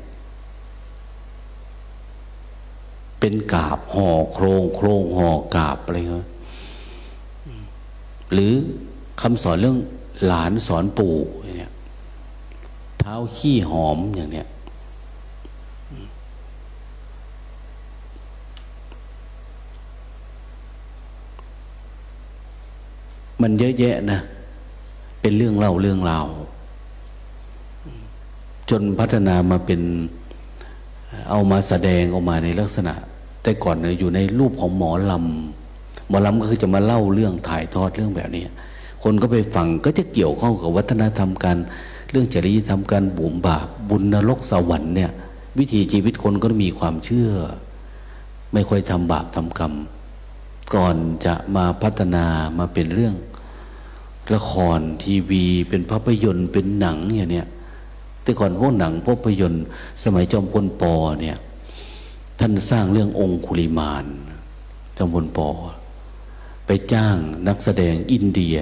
เป็นกาบห่อโครงโครงห่อกาบอะไรเงี้ยหรือคำสอนเรื่องหลานสอนปู่อย่างเนี้ยเท้าขี้หอมอย่างเนี้ยมันเยอะแยะนะเป็นเรื่องเล่าเรื่องราวจนพัฒนามาเป็นเอามาแสดงออกมาในลักษณะแต่ก่อนเนี่ยอยู่ในรูปของหมอลำหมอลำก็คือจะมาเล่าเรื่องถ่ายทอดเรื่องแบบนี้คนก็ไปฟังก็จะเกี่ยวข้องกับวัฒนธรรมการเรื่องจริยธรรมการบุญบาปบุญนรกสวรรค์เนี่ยวิถีชีวิตคนก็มีความเชื่อไม่ค่อยทำบาปทำกรรมก่อนจะมาพัฒนามาเป็นเรื่องละครทีวีเป็นภาพยนตร์เป็นหนังอย่างเนี้ยแต่ก่อนพวกหนังภาพยนตร์สมัยจอมพลป.เนี่ยท่านสร้างเรื่ององคุลิมานจอมพลป.ไปจ้างนักแสดงอินเดีย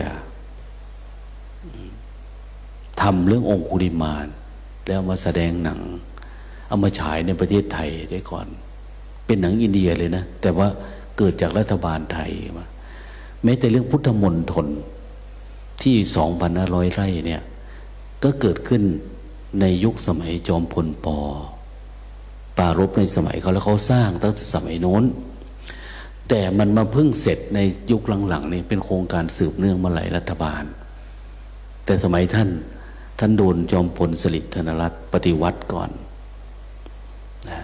ทำเรื่ององคุลิมานแล้วมาแสดงหนังเอามาฉายในประเทศไทยได้ก่อนเป็นหนังอินเดียเลยนะแต่ว่าเกิดจากรัฐบาลไทยมาแม้แต่เรื่องพุทธมณฑลที่ สองพันห้าร้อย ไร่เนี่ยก็เกิดขึ้นในยุคสมัยจอมพลป.ปรารภในสมัยเขาแล้วเขาสร้างตั้งแต่สมัยโน้นแต่มันมาเพิ่งเสร็จในยุคหลังๆนี่เป็นโครงการสืบเนื่องมาหลายรัฐบาลแต่สมัยท่านท่านโดนจอมพลสฤษดิ์ธนรัตน์ปฏิวัติก่อนนะ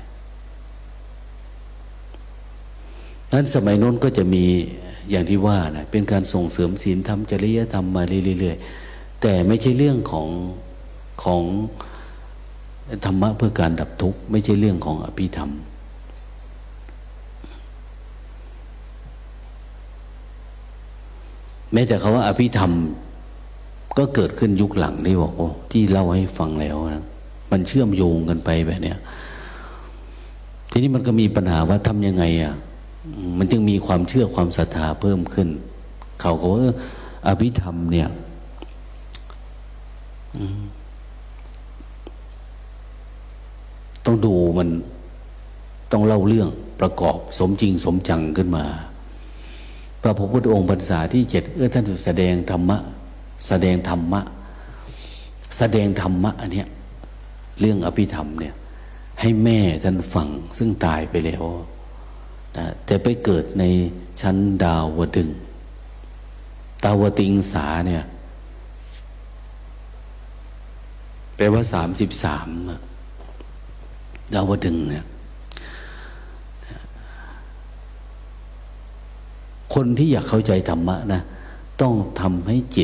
นั้นสมัยโน้นก็จะมีอย่างที่ว่านะเป็นการส่งเสริมศีลธรรมจริยธรรมมาเรื่อยๆแต่ไม่ใช่เรื่องของของธรรมะเพื่อการดับทุกข์ไม่ใช่เรื่องของอภิธรรมแม้แต่คำว่าอภิธรรมก็เกิดขึ้นยุคหลังที่บอกโอ้ที่เล่าให้ฟังแล้วนะมันเชื่อมโยงกันไปแบบเนี้ยทีนี้มันก็มีปัญหาว่าทำยังไงอ่ะมันจึงมีความเชื่อความศรัทธาเพิ่มขึ้นเขาก็ว่าอภิธรรมเนี่ยต้องดูมันต้องเล่าเรื่องประกอบสมจริงสมจังขึ้นมาพระพุทธองค์พรรษาที่เจ็ดเอื้อท่านแสดงธรรมะแสดงธรรมะแสดงธรรมะอันเนี้ยเรื่องอภิธรรมเนี่ยให้แม่ท่านฟังซึ่งตายไปแล้วนะแต่ไปเกิดในชั้นดาวดึงส์ดาวติงสาเนี่ยแปลว่าสามสิบสามดาวดึงส์เนี่ยคนที่อยากเข้าใจธรรมะนะต้องทำให้จิต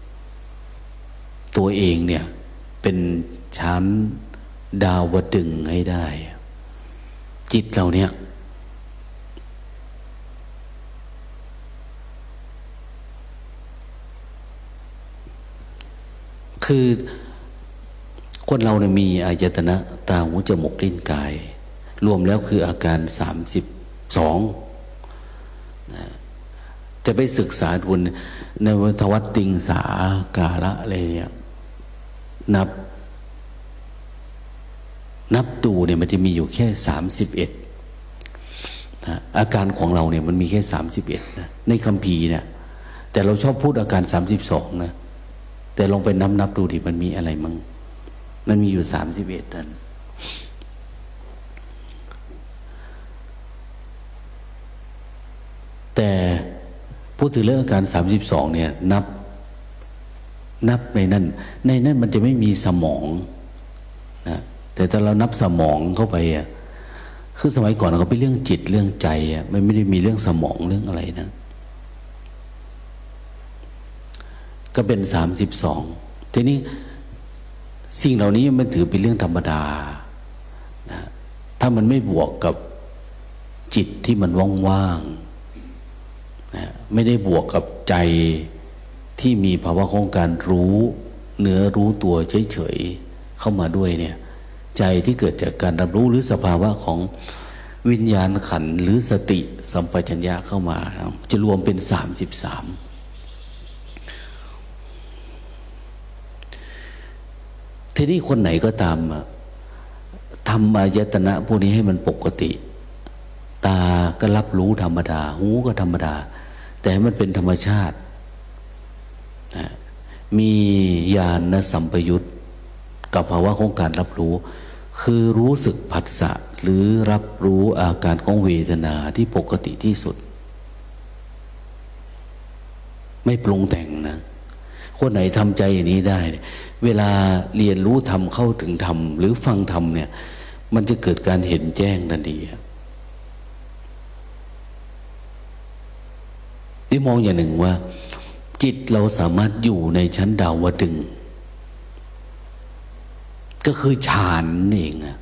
ตัวเองเนี่ยเป็นชั้นดาวดึงส์ให้ได้จิตเราเนี่ยคือคนเราเนี่ยมีอายตนะตาหูจมูกลิ้นกายรวมแล้วคืออาการสามสิบสองนะแต่ไปศึกษาดูในวัฏวัตติงสากาละอะไรเนี่ยนับนับดูเนี่ยมันจะมีอยู่แค่สามสิบเอ็ดนะอาการของเราเนี่ยมันมีแค่สามสิบเอ็ดนะในคัมภีร์เนี่ยแต่เราชอบพูดอาการสามสิบสองนะแต่ลองไปนับนับดูดิมันมีอะไรมั่งมันมีอยู่สามสิบเอ็ดนั่นแต่พูดถึงเรื่องอาการสามสิบสองเนี่ยนับนับในนั้นในนั้นมันจะไม่มีสมองนะแต่ถ้าเรานับสมองเข้าไปอ่ะคือสมัยก่อนเขาเป็นเรื่องจิตเรื่องใจอ่ะมันไม่ได้มีเรื่องสมองเรื่องอะไรนะก็เป็นสามสิบสองทีนี้สิ่งเหล่านี้มันถือเป็นเรื่องธรรมดานะถ้ามันไม่บวกกับจิตที่มันว่างๆนะไม่ได้บวกกับใจที่มีภาวะของการรู้เนื้อรู้ตัวเฉยๆเข้ามาด้วยเนี่ยใจที่เกิดจากการรับรู้หรือสภาวะของวิญญาณขันธ์หรือสติสัมปชัญญะเข้ามาจะรวมเป็นสามสิบสามทีนี้คนไหนก็ตามทำอายตนะพวกนี้ให้มันปกติตาก็รับรู้ธรรมดาหูก็ธรรมดาแต่ให้มันเป็นธรรมชาติมีญาณสัมปยุตกับภาวะของการรับรู้คือรู้สึกผัสสะหรือรับรู้อาการของเวทนาที่ปกติที่สุดไม่ปรุงแต่งนะคนไหนทำใจอย่างนี้ได้เวลาเรียนรู้ธรรมเข้าถึงธรรมหรือฟังธรรมเนี่ยมันจะเกิดการเห็นแจ้งทันทีที่มองอย่างหนึ่งว่าจิตเราสามารถอยู่ในชั้นดาวดึงส์ก็คือฌานนั่นเองนะ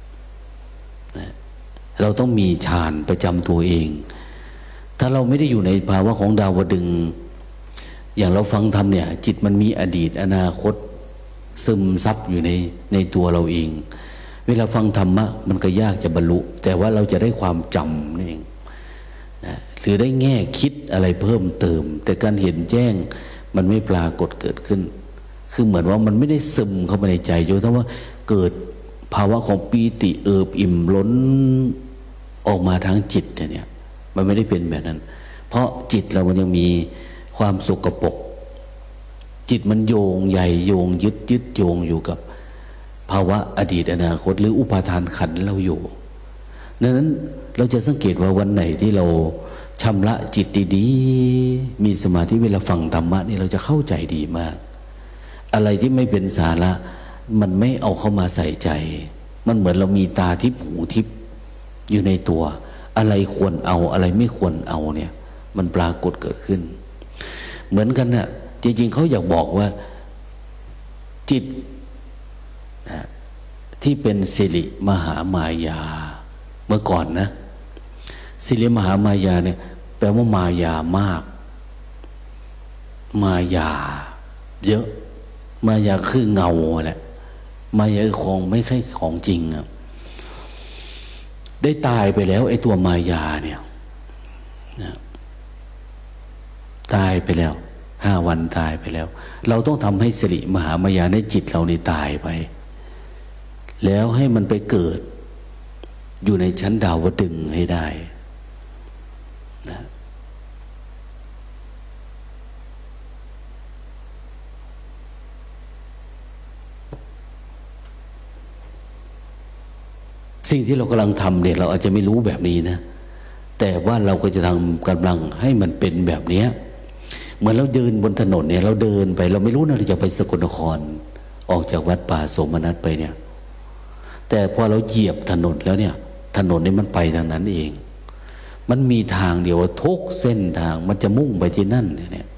เราต้องมีฌานประจำตัวเองถ้าเราไม่ได้อยู่ในภาวะของดาวดึงส์อย่างเราฟังธรรมเนี่ยจิตมันมีอดีตอนาคตซึมซับอยู่ในในตัวเราเองเวลาฟังธรรมะมันก็ยากจะบรรลุแต่ว่าเราจะได้ความจำนั่นเองนะหรือได้แง่คิดอะไรเพิ่มเติมแต่การเห็นแจ้งมันไม่ปรากฏเกิดขึ้นคือเหมือนว่ามันไม่ได้ซึมเข้าไปในใจอยู่แต่ว่าเกิดภาวะของปีติเอิบอิ่มล้นออกมาทางจิตเนี่ยมันไม่ได้เป็นแบบนั้นเพราะจิตเรามันยังมีความสกปรกจิตมันโยงใหญ่โยงยึดยึดโยงอยู่กับภาวะอดีตอนาคตหรืออุปาทานขันธ์เราอยู่ดังนั้นเราจะสังเกตว่าวันไหนที่เราชำระจิตดีๆมีสมาธิเวลาฟังธรรมะนี่เราจะเข้าใจดีมากอะไรที่ไม่เป็นสาระมันไม่เอาเข้ามาใส่ใจมันเหมือนเรามีตาทิพย์หูทิพย์อยู่ในตัวอะไรควรเอาอะไรไม่ควรเอาเนี่ยมันปรากฏเกิดขึ้นเหมือนกันน่ะจริงๆเขาอยากบอกว่าจิตนะที่เป็นสิริมหามายาเมื่อก่อนนะสิริมหามายาเนี่ยแปลว่ามายามากมายาเยอะมายาคือเงาแหละมายาของไม่ใช่ของจริงอ่ะได้ตายไปแล้วไอ้ตัวมายาเนี่ยนะตายไปแล้วห้าวันตายไปแล้วเราต้องทำให้สิริมหามายาในจิตเราในตายไปแล้วให้มันไปเกิดอยู่ในชั้นดาวดึงส์ให้ได้นะสิ่งที่เรากำลังทำเนี่ยเราอาจจะไม่รู้แบบนี้นะแต่ว่าเราก็จะทำกำลังให้มันเป็นแบบนี้เหมือนเราเดินบนถนนเนี่ยเราเดินไปเราไม่รู้นะเราจะไปสกลนครออกจากวัดป่าโสมนัสไปเนี่ยแต่พอเราเหยียบถนนแล้วเนี่ยถนนนี่มันไปทางนั้นเองมันมีทางเดียวทุกเส้นทางมันจะมุ่งไปที่นั่นเนี่ย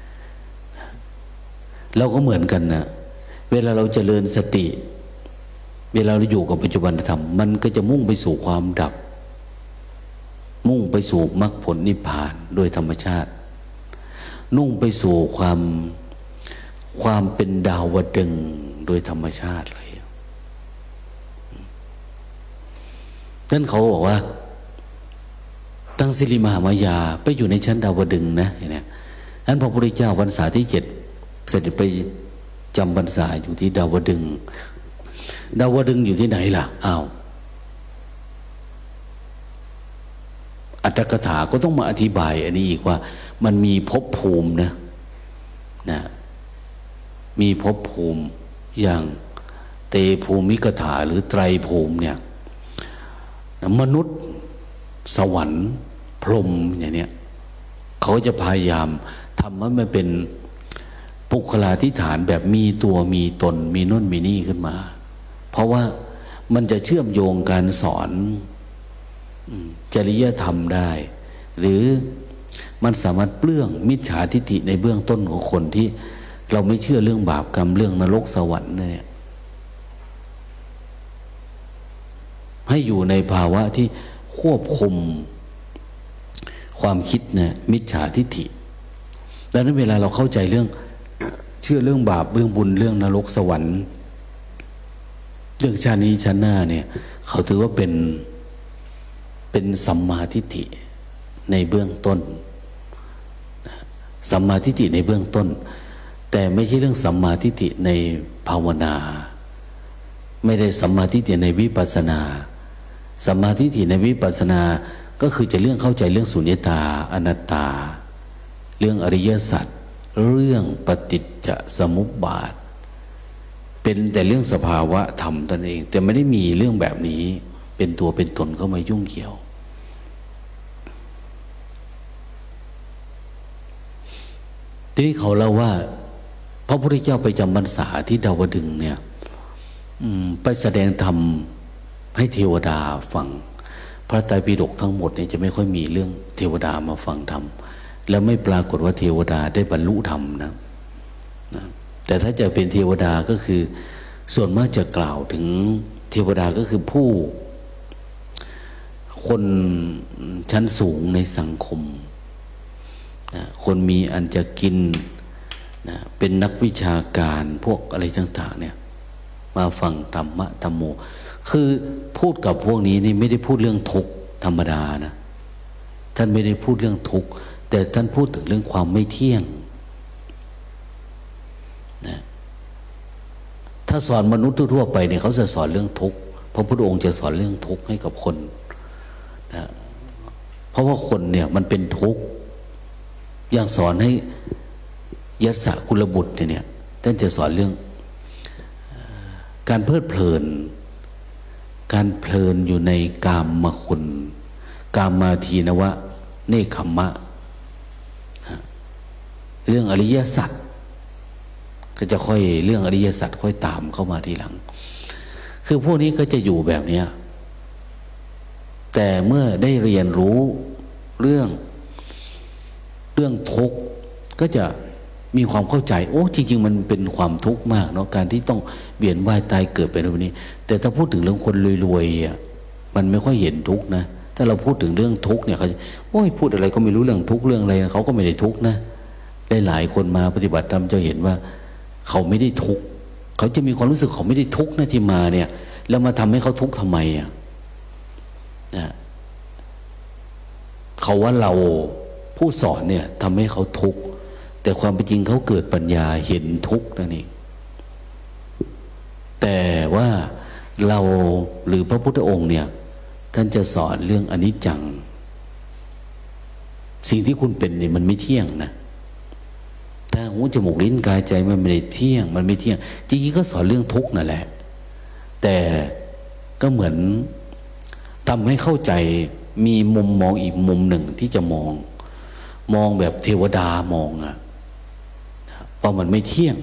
เราก็เหมือนกันนะเวลาเราเจริญสติเวลาเราอยู่กับปัจจุบันธรรมมันก็จะมุ่งไปสู่ความดับมุ่งไปสู่มรรคผลนิพพานโดยธรรมชาตินุ่งไปสู่ความความเป็นดาวดึงส์โดยธรรมชาติเลยนั่นเขาบอกว่าตั้งสิริมหามายาไปอยู่ในชั้นดาวดึงส์นะเนี่ยนั้นพระพุทธเจ้าพรรษาที่เจ็ดเสด็จไปจำพรรษาอยู่ที่ดาวดึงส์ดาวดึงส์อยู่ที่ไหนล่ะอ้าวอัตถกถาก็ต้องมาอธิบายอันนี้อีกว่ามันมีภพภูมินะนะมีภพภูมิอย่างเตภูมิกถาหรือไตรภูมิเนี่ยมนุษย์สวรรค์พรหมอย่างเนี้ยเขาจะพยายามทำให้มันเป็นปุคลาธิฐานแบบมีตัวมีตนมีนู่นมีนี่ขึ้นมาเพราะว่ามันจะเชื่อมโยงการสอนจริยธรรมได้หรือมันสามารถเปลื้องมิจฉาทิฏฐิในเบื้องต้นของคนที่เราไม่เชื่อเรื่องบาปกรรมเรื่องนรกสวรรค์เนี่ยให้อยู่ในภาวะที่ควบคุมความคิดเนี่ยมิจฉาทิฏฐิดังนั้นเวลาเราเข้าใจเรื่องเชื่อเรื่องบาปเรื่องบุญเรื่องนรกสวรรค์เรื่องชาตินี้ชาติหน้าเนี่ยเขาถือว่าเป็นเป็นสัมมาทิฏฐิในเบื้องต้นสัมมาทิฏฐิในเบื้องต้นแต่ไม่ใช่เรื่องสัมมาทิฏฐิในภาวนาไม่ได้สัมมาทิฏฐิในวิปัสสนาสัมมาทิฏฐิในวิปัสสนาก็คือจะเรื่องเข้าใจเรื่องสุญญตาอนัตตาเรื่องอริยสัจเรื่องปฏิจจสมุปบาทเป็นแต่เรื่องสภาวะธรรมตนเองแต่ไม่ได้มีเรื่องแบบนี้เป็นตัวเป็นตนเข้ามายุ่งเกี่ยวทีนี้เขาเล่าว่าพระพุทธเจ้าไปจำพรรษาที่ดาวดึงส์เนี่ยไปแสดงธรรมให้เทวดาฟังพระไตรปิฎกทั้งหมดเนี่ยจะไม่ค่อยมีเรื่องเทวดามาฟังธรรมแล้วไม่ปรากฏว่าเทวดาได้บรรลุธรรมนะนะแต่ถ้าจะเป็นเทวดาก็คือส่วนมากจะกล่าวถึงเทวดาก็คือผู้คนชั้นสูงในสังคมนะคนมีอันจะกินนะเป็นนักวิชาการพวกอะไรต่างๆเนี่ยมาฟังธรรมะธรรมโมคือพูดกับพวกนี้นี่ไม่ได้พูดเรื่องทุกข์ธรรมดานะท่านไม่ได้พูดเรื่องทุกข์แต่ท่านพูดถึงเรื่องความไม่เที่ยงนะถ้าสอนมนุษย์ทั่วไปเนี่ยเขาจะสอนเรื่องทุกข์พระพุทธองค์จะสอนเรื่องทุกข์ให้กับคนนะเพราะว่าคนเนี่ยมันเป็นทุกข์อย่างสอนให้ยศกุลบุตรเนี่ยท่านจะสอนเรื่องการเพลิดเพลินการเพลินอยู่ในกามคุณกามาทีนวะเนคขมมะเรื่องอริยสัจก็จะค่อยเรื่องอริยสัจค่อยตามเข้ามาทีหลังคือพวกนี้ก็จะอยู่แบบนี้แต่เมื่อได้เรียนรู้เรื่องเรื่องทุกข์ก็จะมีความเข้าใจโอ้จริงๆมันเป็นความทุกข์มากเนาะการที่ต้องเวียนว่ายตายเกิดไปในวันนี้แต่ถ้าพูดถึงเรื่องคนรวยๆอ่ะมันไม่ค่อยเห็นทุกข์นะถ้าเราพูดถึงเรื่องทุกข์เนี่ยเขาโอ้ยพูดอะไรก็ไม่รู้เรื่องทุกข์เรื่องอะไรเขาก็ไม่ได้ทุกข์นะหลายๆคนมาปฏิบัติธรรมจะเห็นว่าเขาไม่ได้ทุกข์เขาจะมีความรู้สึกเขาไม่ได้ทุกข์นะที่มาเนี่ยแล้วมาทำให้เขาทุกข์ทำไมอ่ะนะเขาว่าเราผู้สอนเนี่ยทำให้เขาทุกข์แต่ความเป็นจริงเขาเกิดปัญญาเห็นทุกข์นั่นเองแต่ว่าเราหรือพระพุทธองค์เนี่ยท่านจะสอนเรื่องอนิจจังสิ่งที่คุณเป็นเนี่ยมันไม่เที่ยงนะถ้าหูจมูกลิ้นกายใจมันไม่ได้เที่ยงมันไม่เที่ยงจริงๆก็สอนเรื่องทุกข์นั่นแหละแต่ก็เหมือนทำให้เข้าใจมีมุมมองอีกมุมหนึ่งที่จะมองมองแบบเทวดามองอะเพราะมันไม่เที่ยง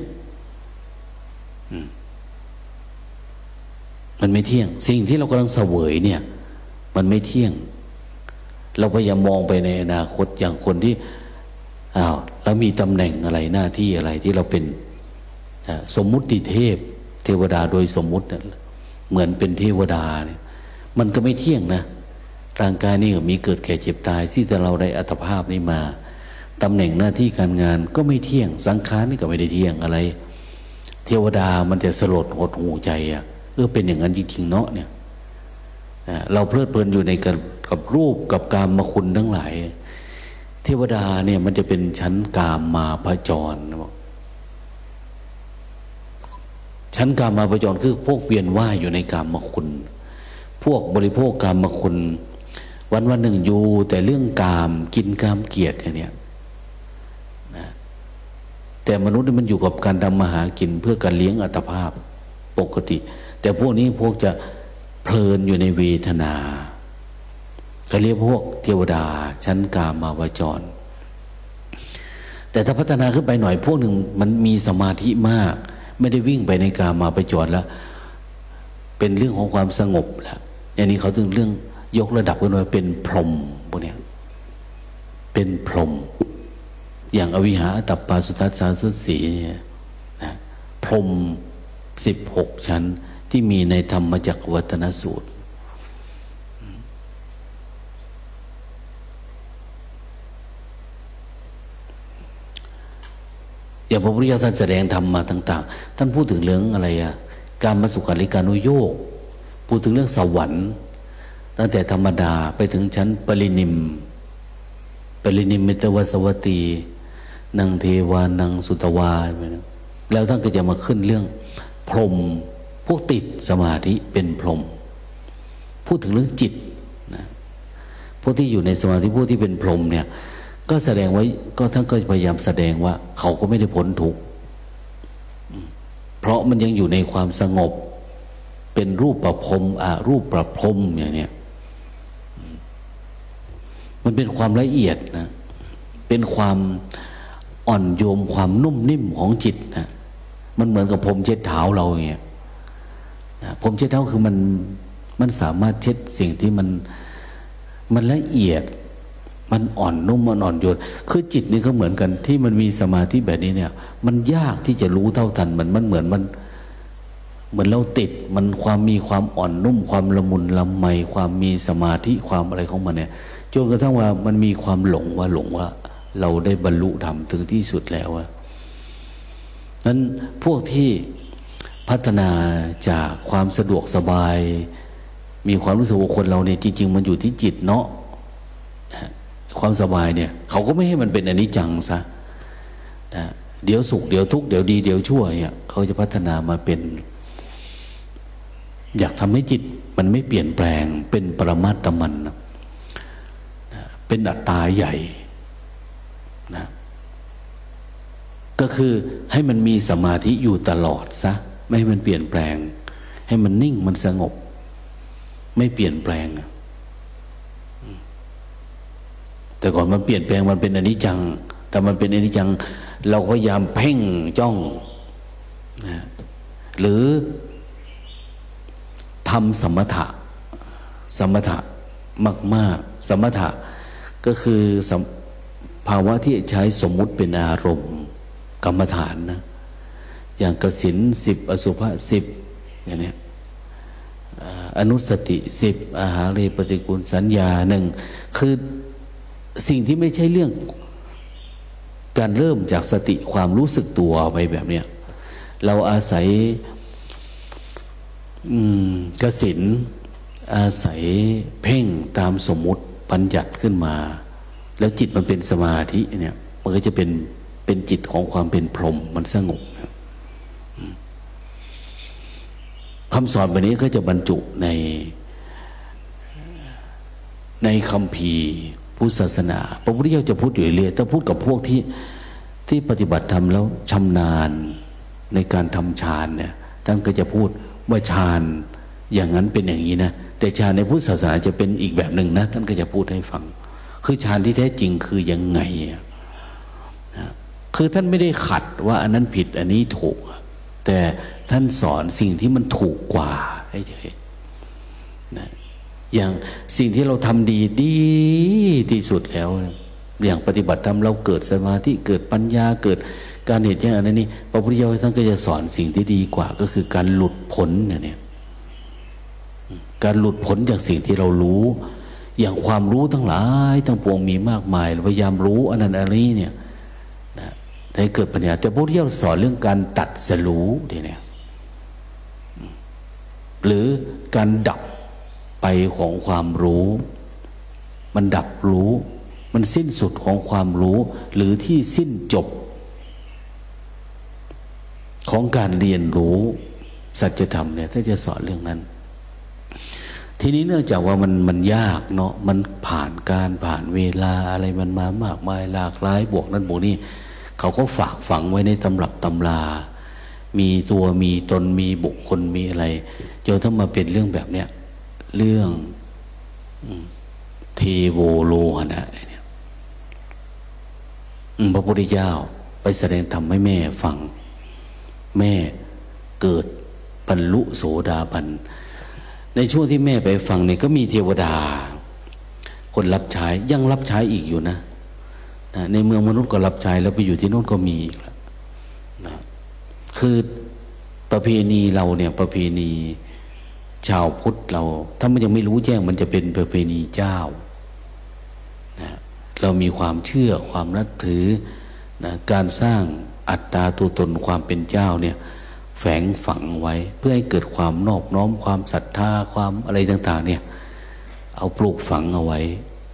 มันไม่เที่ยงสิ่งที่เรากำลังเสวยเนี่ยมันไม่เที่ยงเราพยายามมองไปในอนาคตอย่างคนที่อ้าวแล้วมีตำแหน่งอะไรหน้าที่อะไรที่เราเป็นสมมุติเทพเทวดาโดยสมมุติเหมือนเป็นเทวดาเนี่ยมันก็ไม่เที่ยงนะร่างกายนี่ก็มีเกิดแก่เจ็บตายที่แต่เราได้อัตภาพนี้มาตำแหน่งหน้าที่การงานก็ไม่เที่ยงสังขารนี่ก็ไม่ได้เที่ยงอะไรเทวดามันจะสลดหดหูใจอ่ะเออเป็นอย่างนั้นจริงๆเนาะเนี่ยเราเพลิดเพลินอยู่ในกับกับรูปกับกามคุณทั้งหลายเทวดาเนี่ยมันจะเป็นชั้นกามมาพจรชั้นกามมาพจรคือพวกเวียนว่ายอยู่ในกามคุณพวกบริโภคกามคุณวันวันหนึ่งอยู่แต่เรื่องกามกินกามเกียรติเนี่ยนะแต่มนุษย์มันอยู่กับการทำมาหากินเพื่อการเลี้ยงอัตภาพปกติแต่พวกนี้พวกจะเพลินอยู่ในเวทนาเขาเรียกพวกเทวดาชั้นกามาวจรแต่ถ้าพัฒนาขึ้นไปหน่อยพวกหนึ่งมันมีสมาธิมากไม่ได้วิ่งไปในกามาวจรแล้วเป็นเรื่องของความสงบแล้วอย่างนี้เขาถึงเรื่องยกระดับขึ้นมาเป็นพรหมพวกเนี้ยเป็นพรหมอย่างอวิหาตัปปาสุทัสสาสุสีเนี่ยนะพรหมสิบหกชั้นที่มีในธรรมจักรวัฒนสูตรอย่างพระพุทธเจ้าท่านแสดงธรรมมาต่างๆท่านพูดถึงเรื่องอะไรอะการมาสุขาริการุโยคพูดถึงเรื่องสวรรค์ตั้งแต่ธรรมดาไปถึงชั้นปรินิมปรินิมมิตวสวัตตีนังเทวานังสุตวาแล้วท่านก็จะมาขึ้นเรื่องพรหมพวกติดสมาธิเป็นพรหมพูดถึงเรื่องจิตนะพวกที่อยู่ในสมาธิพวกที่เป็นพรหมเนี่ยก็แสดงไว้ก็ท่านก็พยายามแสดงว่าเขาก็ไม่ได้พ้นทุกข์เพราะมันยังอยู่ในความสงบเป็นรูปประพรหมอรูปประพรหมอย่างเนี้ยมันเป็นความละเอียดนะเป็นความอ่อนโยมความนุ่มนิ่มของจิตนะมันเหมือนกับพรมเช็ดเท้าเราอย่างเงี้ยนะพรมเช็ดเท้าคือมันมันสามารถเช็ดสิ่งที่มันมันละเอียดมันอ่อนนุ่มมันอ่อนโยนคือจิตนี่ก็เหมือนกันที่มันมีสมาธิแบบนี้เนี่ยมันยากที่จะรู้เท่าทันมันมันเหมือนมันเหมือนเราติดมันความมีความอ่อนนุ่มความละมุนละไมความมีสมาธิความอะไรของมันเนี่ยจนกระทั่งว่ามันมีความหลงว่าหลงว่าเราได้บรรลุธรรมถึงที่สุดแล้วอะนั้นพวกที่พัฒนาจากความสะดวกสบายมีความรู้สึกว่าคนเราเนี่ยจริงๆมันอยู่ที่จิตเนาะความสบายเนี่ยเขาก็ไม่ให้มันเป็นอนิจจังซะนะเดี๋ยวสุขเดี๋ยวทุกข์เดี๋ยวดีเดี๋ยวชั่วเนี่ยเขาจะพัฒนามาเป็นอยากทำให้จิตมันไม่เปลี่ยนแปลงเป็นปรมัตถมันนะเป็นอัตตาใหญ่นะก็คือให้มันมีสมาธิอยู่ตลอดซะไม่ให้มันเปลี่ยนแปลงให้มันนิ่งมันสงบไม่เปลี่ยนแปลงแต่ก่อนมันเปลี่ยนแปลงมันเป็นอนิจจังแต่มันเป็นอนิจจังเราพยายามเพ่งจ้องนะหรือทำสมถะสมถะมากๆสมถะก็คือภาวะที่ใช้สมมุติเป็นอารมณ์กรรมฐานนะอย่างกสิณสิบอสุภะสิบอย่างนี้อนุสติสิบอาหาเรปฏิกูลสัญญาหนึ่งคือสิ่งที่ไม่ใช่เรื่องการเริ่มจากสติความรู้สึกตัวไปแบบเนี้ยเราอาศัยกสิณอาศัยเพ่งตามสมมุติบัญญัติขึ้นมาแล้วจิตมันเป็นสมาธิเนี่ยมันก็จะเป็นเป็นจิตของความเป็นพรหมมันสงบคำสอนแบบนี้ก็จะบรรจุในในคัมภีร์พุทธศาสนาพระพุทธเจ้าจะพูดอยู่เรื่อยๆถ้าพูดกับพวกที่ที่ปฏิบัติธรรมแล้วชำนาญในการทำฌานเนี่ยท่านก็จะพูดว่าฌานอย่างนั้นเป็นอย่างนี้นะแต่ฌานในพุทธศาสนาจะเป็นอีกแบบหนึ่งนะท่านก็จะพูดให้ฟังคือฌานที่แท้จริงคือยังไงนะคือท่านไม่ได้ขัดว่าอันนั้นผิดอันนี้ถูกแต่ท่านสอนสิ่งที่มันถูกกว่าให้เฉยนะอย่างสิ่งที่เราทำดีดีที่สุดแล้วอย่างปฏิบัติธรรมเราเกิดสมาธิเกิดปัญญาเกิดการเห็นอย่างนั้นนี่พระพุทธเจ้าท่านก็จะสอนสิ่งที่ดีกว่าก็คือการหลุดพ้นเนี่ยการหลุดพ้นจากสิ่งที่เรารู้อย่างความรู้ทั้งหลายทั้งปวงมีมากมายพยายามรู้อันนั้นอันนี้เนี่ยนะให้เกิดปัญญาแต่พระพุทธเจ้าสอนเรื่องการตัดสรู้เนี่ยหรือการดับไปของความรู้มันดับรู้มันสิ้นสุดของความรู้หรือที่สิ้นจบของการเรียนรู้สัจธรรมเนี่ยถ้าจะสอนเรื่องนั้นทีนี้เนื่องจากว่ามันมันยากเนาะมันผ่านการผ่านเวลาอะไรมันมามากมายหลากหลายบวกนั้นบวกนี้เขาก็ฝากฝังไว้ในตำรับตำรามีตัวมีตนมีบุคคลมีอะไรจนต้องมาเป็นเรื่องแบบเนี้ยเรื่องเทโวโลหณะเนี่ยพระพุทธเจ้าไปแสดงธรรมให้แม่ฟังแม่เกิดบรรลุโสดาบันในช่วงที่แม่ไปฟังเนี่ยก็มีเทวดาคนรับใช้ยังรับใช้อีกอยู่นะนะในเมืองมนุษย์ก็รับใช้แล้วไปอยู่ที่โน่นก็มีอีกแล้วนะคือประเพณีเราเนี่ยประเพณีชาวพุทธเราถ้ามันยังไม่รู้แจ้งมันจะเป็นประเพณีเจ้านะเรามีความเชื่อความนับถือนะการสร้างอัตตาตัวตนความเป็นเจ้าเนี่ยแฝงฝังไว้เพื่อให้เกิดความนอบน้อมความศรัทธาความอะไรต่างๆเนี่ยเอาปลูกฝังเอาไว้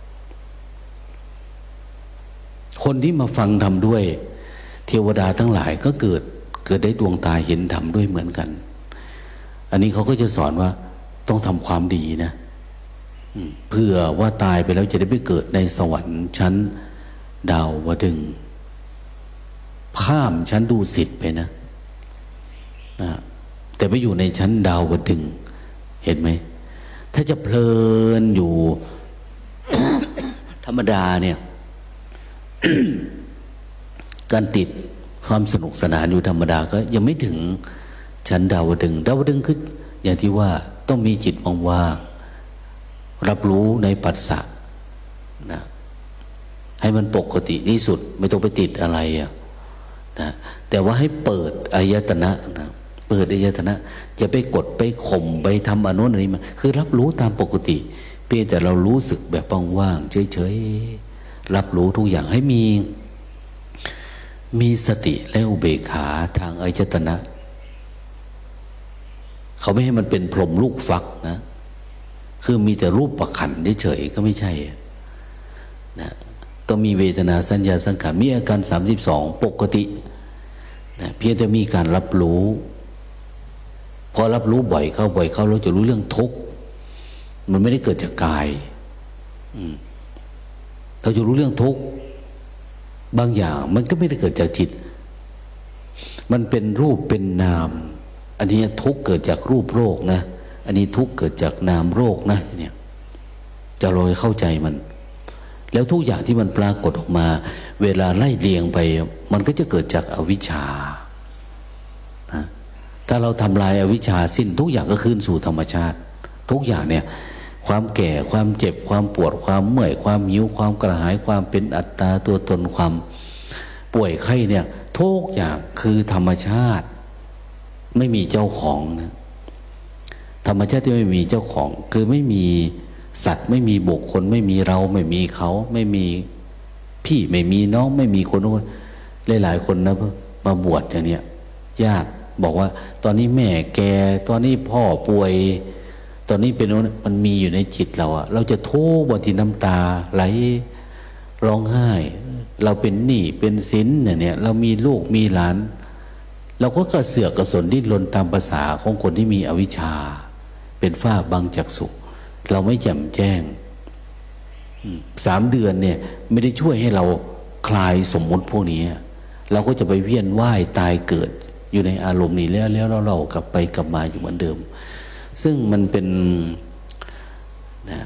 คนที่มาฟังธรรมด้วยเทวดาทั้งหลายก็เกิดเกิดได้ดวงตาเห็นธรรมด้วยเหมือนกันอันนี้เขาก็จะสอนว่าต้องทำความดีนะเพื่อว่าตายไปแล้วจะได้ไปเกิดในสวรรค์ชั้นดาวดึงส์ข้ามชั้นดุสิตไปนะนะแต่ไปอยู่ในชั้นดาวดึงส์เห็นไหมถ้าจะเพลินอยู่ ธรรมดาเนี่ย การติดความสนุกสนานอยู่ธรรมดาก็ยังไม่ถึงชั้นดาวดึงส์ดาวดึงส์คืออย่างที่ว่าต้องมีจิตว่างๆรับรู้ในปัสสะนะให้มันปกติที่สุดไม่ต้องไปติดอะไรอะนะแต่ว่าให้เปิดอายตนะนะเปิดอายตนะจะไปกดไปข่มไปทำอนุนอะไรมันคือรับรู้ตามปกติเพียงแต่เรารู้สึกแบบว่างๆเฉยๆรับรู้ทุกอย่างให้มีมีสติและอุเบกขาทางอายตนะเขาไม่ให้มันเป็นพรหมลูกฟักนะคือมีแต่รูปประขันเฉยๆก็ไม่ใช่นะต้องมีเวทนาสัญญาสังขารมีอาการสามสิบสองปกตินะเพียงแต่มีการรับรู้พอรับรู้บ่อยเข้าบ่อยเข้าเราจะรู้เรื่องทุกข์มันไม่ได้เกิดจากกายเราจะรู้เรื่องทุกข์บางอย่างมันก็ไม่ได้เกิดจากจิตมันเป็นรูปเป็นนามอันนี้ทุกข์เกิดจากรูปโรคนะอันนี้ทุกข์เกิดจากนามโรคนะเนี่ยจะลอยเข้าใจมันแล้วทุกอย่างที่มันปรากฏออกมาเวลาไล่เรียงไปมันก็จะเกิดจากอวิชชานะถ้าเราทำลายอวิชชาสิ้นทุกอย่างก็คืนสู่ธรรมชาติทุกอย่างเนี่ยความแก่ความเจ็บความปวดความเมื่อยความหิวความกระหายความเป็นอัตตาตัวตนความป่วยไข้เนี่ยทุกอย่างคือธรรมชาติไม่มีเจ้าของนะธรรมชาติที่ไม่มีเจ้าของคือไม่มีสัตว์ไม่มีบุคคลไม่มีเราไม่มีเขาไม่มีพี่ไม่มีน้องไม่มีคนนู้นหลายๆคนนะมาบวชอย่างเนี้ยญาติบอกว่าตอนนี้แม่แกตอนนี้พ่อป่วยตอนนี้เป็นมันมีอยู่ในจิตเราอะเราจะโทษบางทีน้ำตาไหลร้องไห้เราเป็นหนี้เป็นสินเนี่ยเรามีลูกมีหลานเราก็กระเสือกกระสนดิ้นรนตามภาษาของคนที่มีอวิชชาเป็นฝ้าบังจักษุเราไม่แจ่มแจ้งสามเดือนเนี่ยไม่ได้ช่วยให้เราคลายสมมุติพวกนี้เราก็จะไปเวียนว่ายตายเกิดอยู่ในอารมณ์นี้แล้วแล้วเราเรากลับไปกลับมาอยู่เหมือนเดิมซึ่งมันเป็นนะ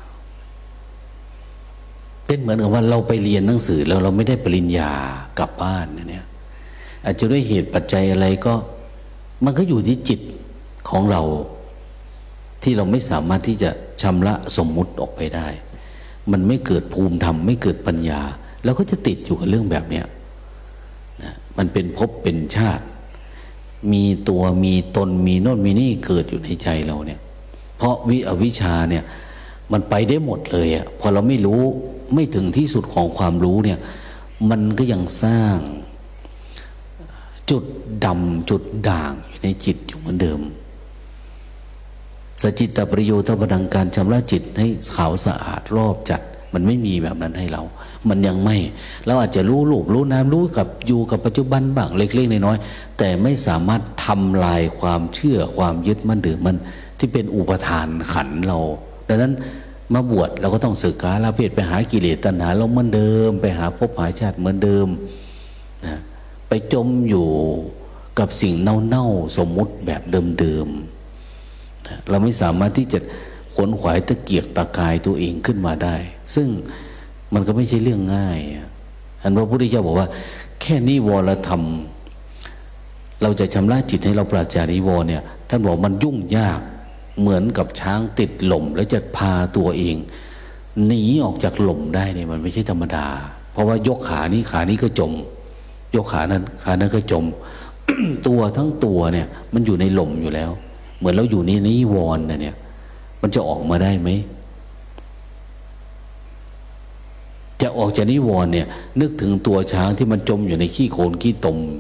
เป็นเหมือนกับว่าเราไปเรียนหนังสือแล้วเราไม่ได้ปริญญากลับบ้านเนี่ยอาจจะด้วยเหตุปัจจัยอะไรก็มันก็อยู่ที่จิตของเราที่เราไม่สามารถที่จะชำระสมมุติออกไปได้มันไม่เกิดภูมิธรรมไม่เกิดปัญญาเราก็จะติดอยู่กับเรื่องแบบเนี้ยนะมันเป็นภพเป็นชาติมีตัวมีตนมีโน่นมีนี่เกิดอยู่ในใจเราเนี่ยเพราะวิอวิชชาเนี่ยมันไปได้หมดเลยอ่ะพอเราไม่รู้ไม่ถึงที่สุดของความรู้เนี่ยมันก็ยังสร้างจุดดำจุดด่างอยู่ในจิตอยู่เหมือนเดิมสจิตตประโยชน์พลังการชำระจิตให้ขาวสะอาดรอบจัดมันไม่มีแบบนั้นให้เรามันยังไม่เราอาจจะรู้รูปรู้นามรู้กับอยู่กับปัจจุบันบ้างเล็กๆน้อยๆแต่ไม่สามารถทำลายความเชื่อความยึดมั่นถือมันที่เป็นอุปทานขันเราดังนั้นมาบวชเราก็ต้องศึกษาละเพศไปหากิเลสตัณหาเราเหมือนเดิมไปหาภพหาชาติเหมือนเดิมนะไปจมอยู่กับสิ่งเน่าๆสมมุติแบบเดิมๆเราไม่สามารถที่จะขวนขวายตะเกียกตะกายตัวเองขึ้นมาได้ซึ่งมันก็ไม่ใช่เรื่องง่ายอันพระพุทธเจ้าบอกว่าแค่นิวรธรรมเราจะชำระจิตให้เราปราศจากนิวรณ์เนี่ยท่านบอกมันยุ่งยากเหมือนกับช้างติดหล่มแล้วจะพาตัวเองหนีออกจากหล่มได้เนี่ยมันไม่ใช่ธรรมดาเพราะว่ายกขานี้ขานี้ก็จมยกขานั้นขานั้นก็จม ตัวทั้งตัวเนี่ยมันอยู่ในหล่มอยู่แล้วเหมือนเราอยู่ในนิวรณ์นะเนี่ยมันจะออกมาได้ไหมจะออกจากนิวรณ์เนี่ยนึกถึงตัวช้างที่มันจมอยู่ในขี้โคลนขี้ตม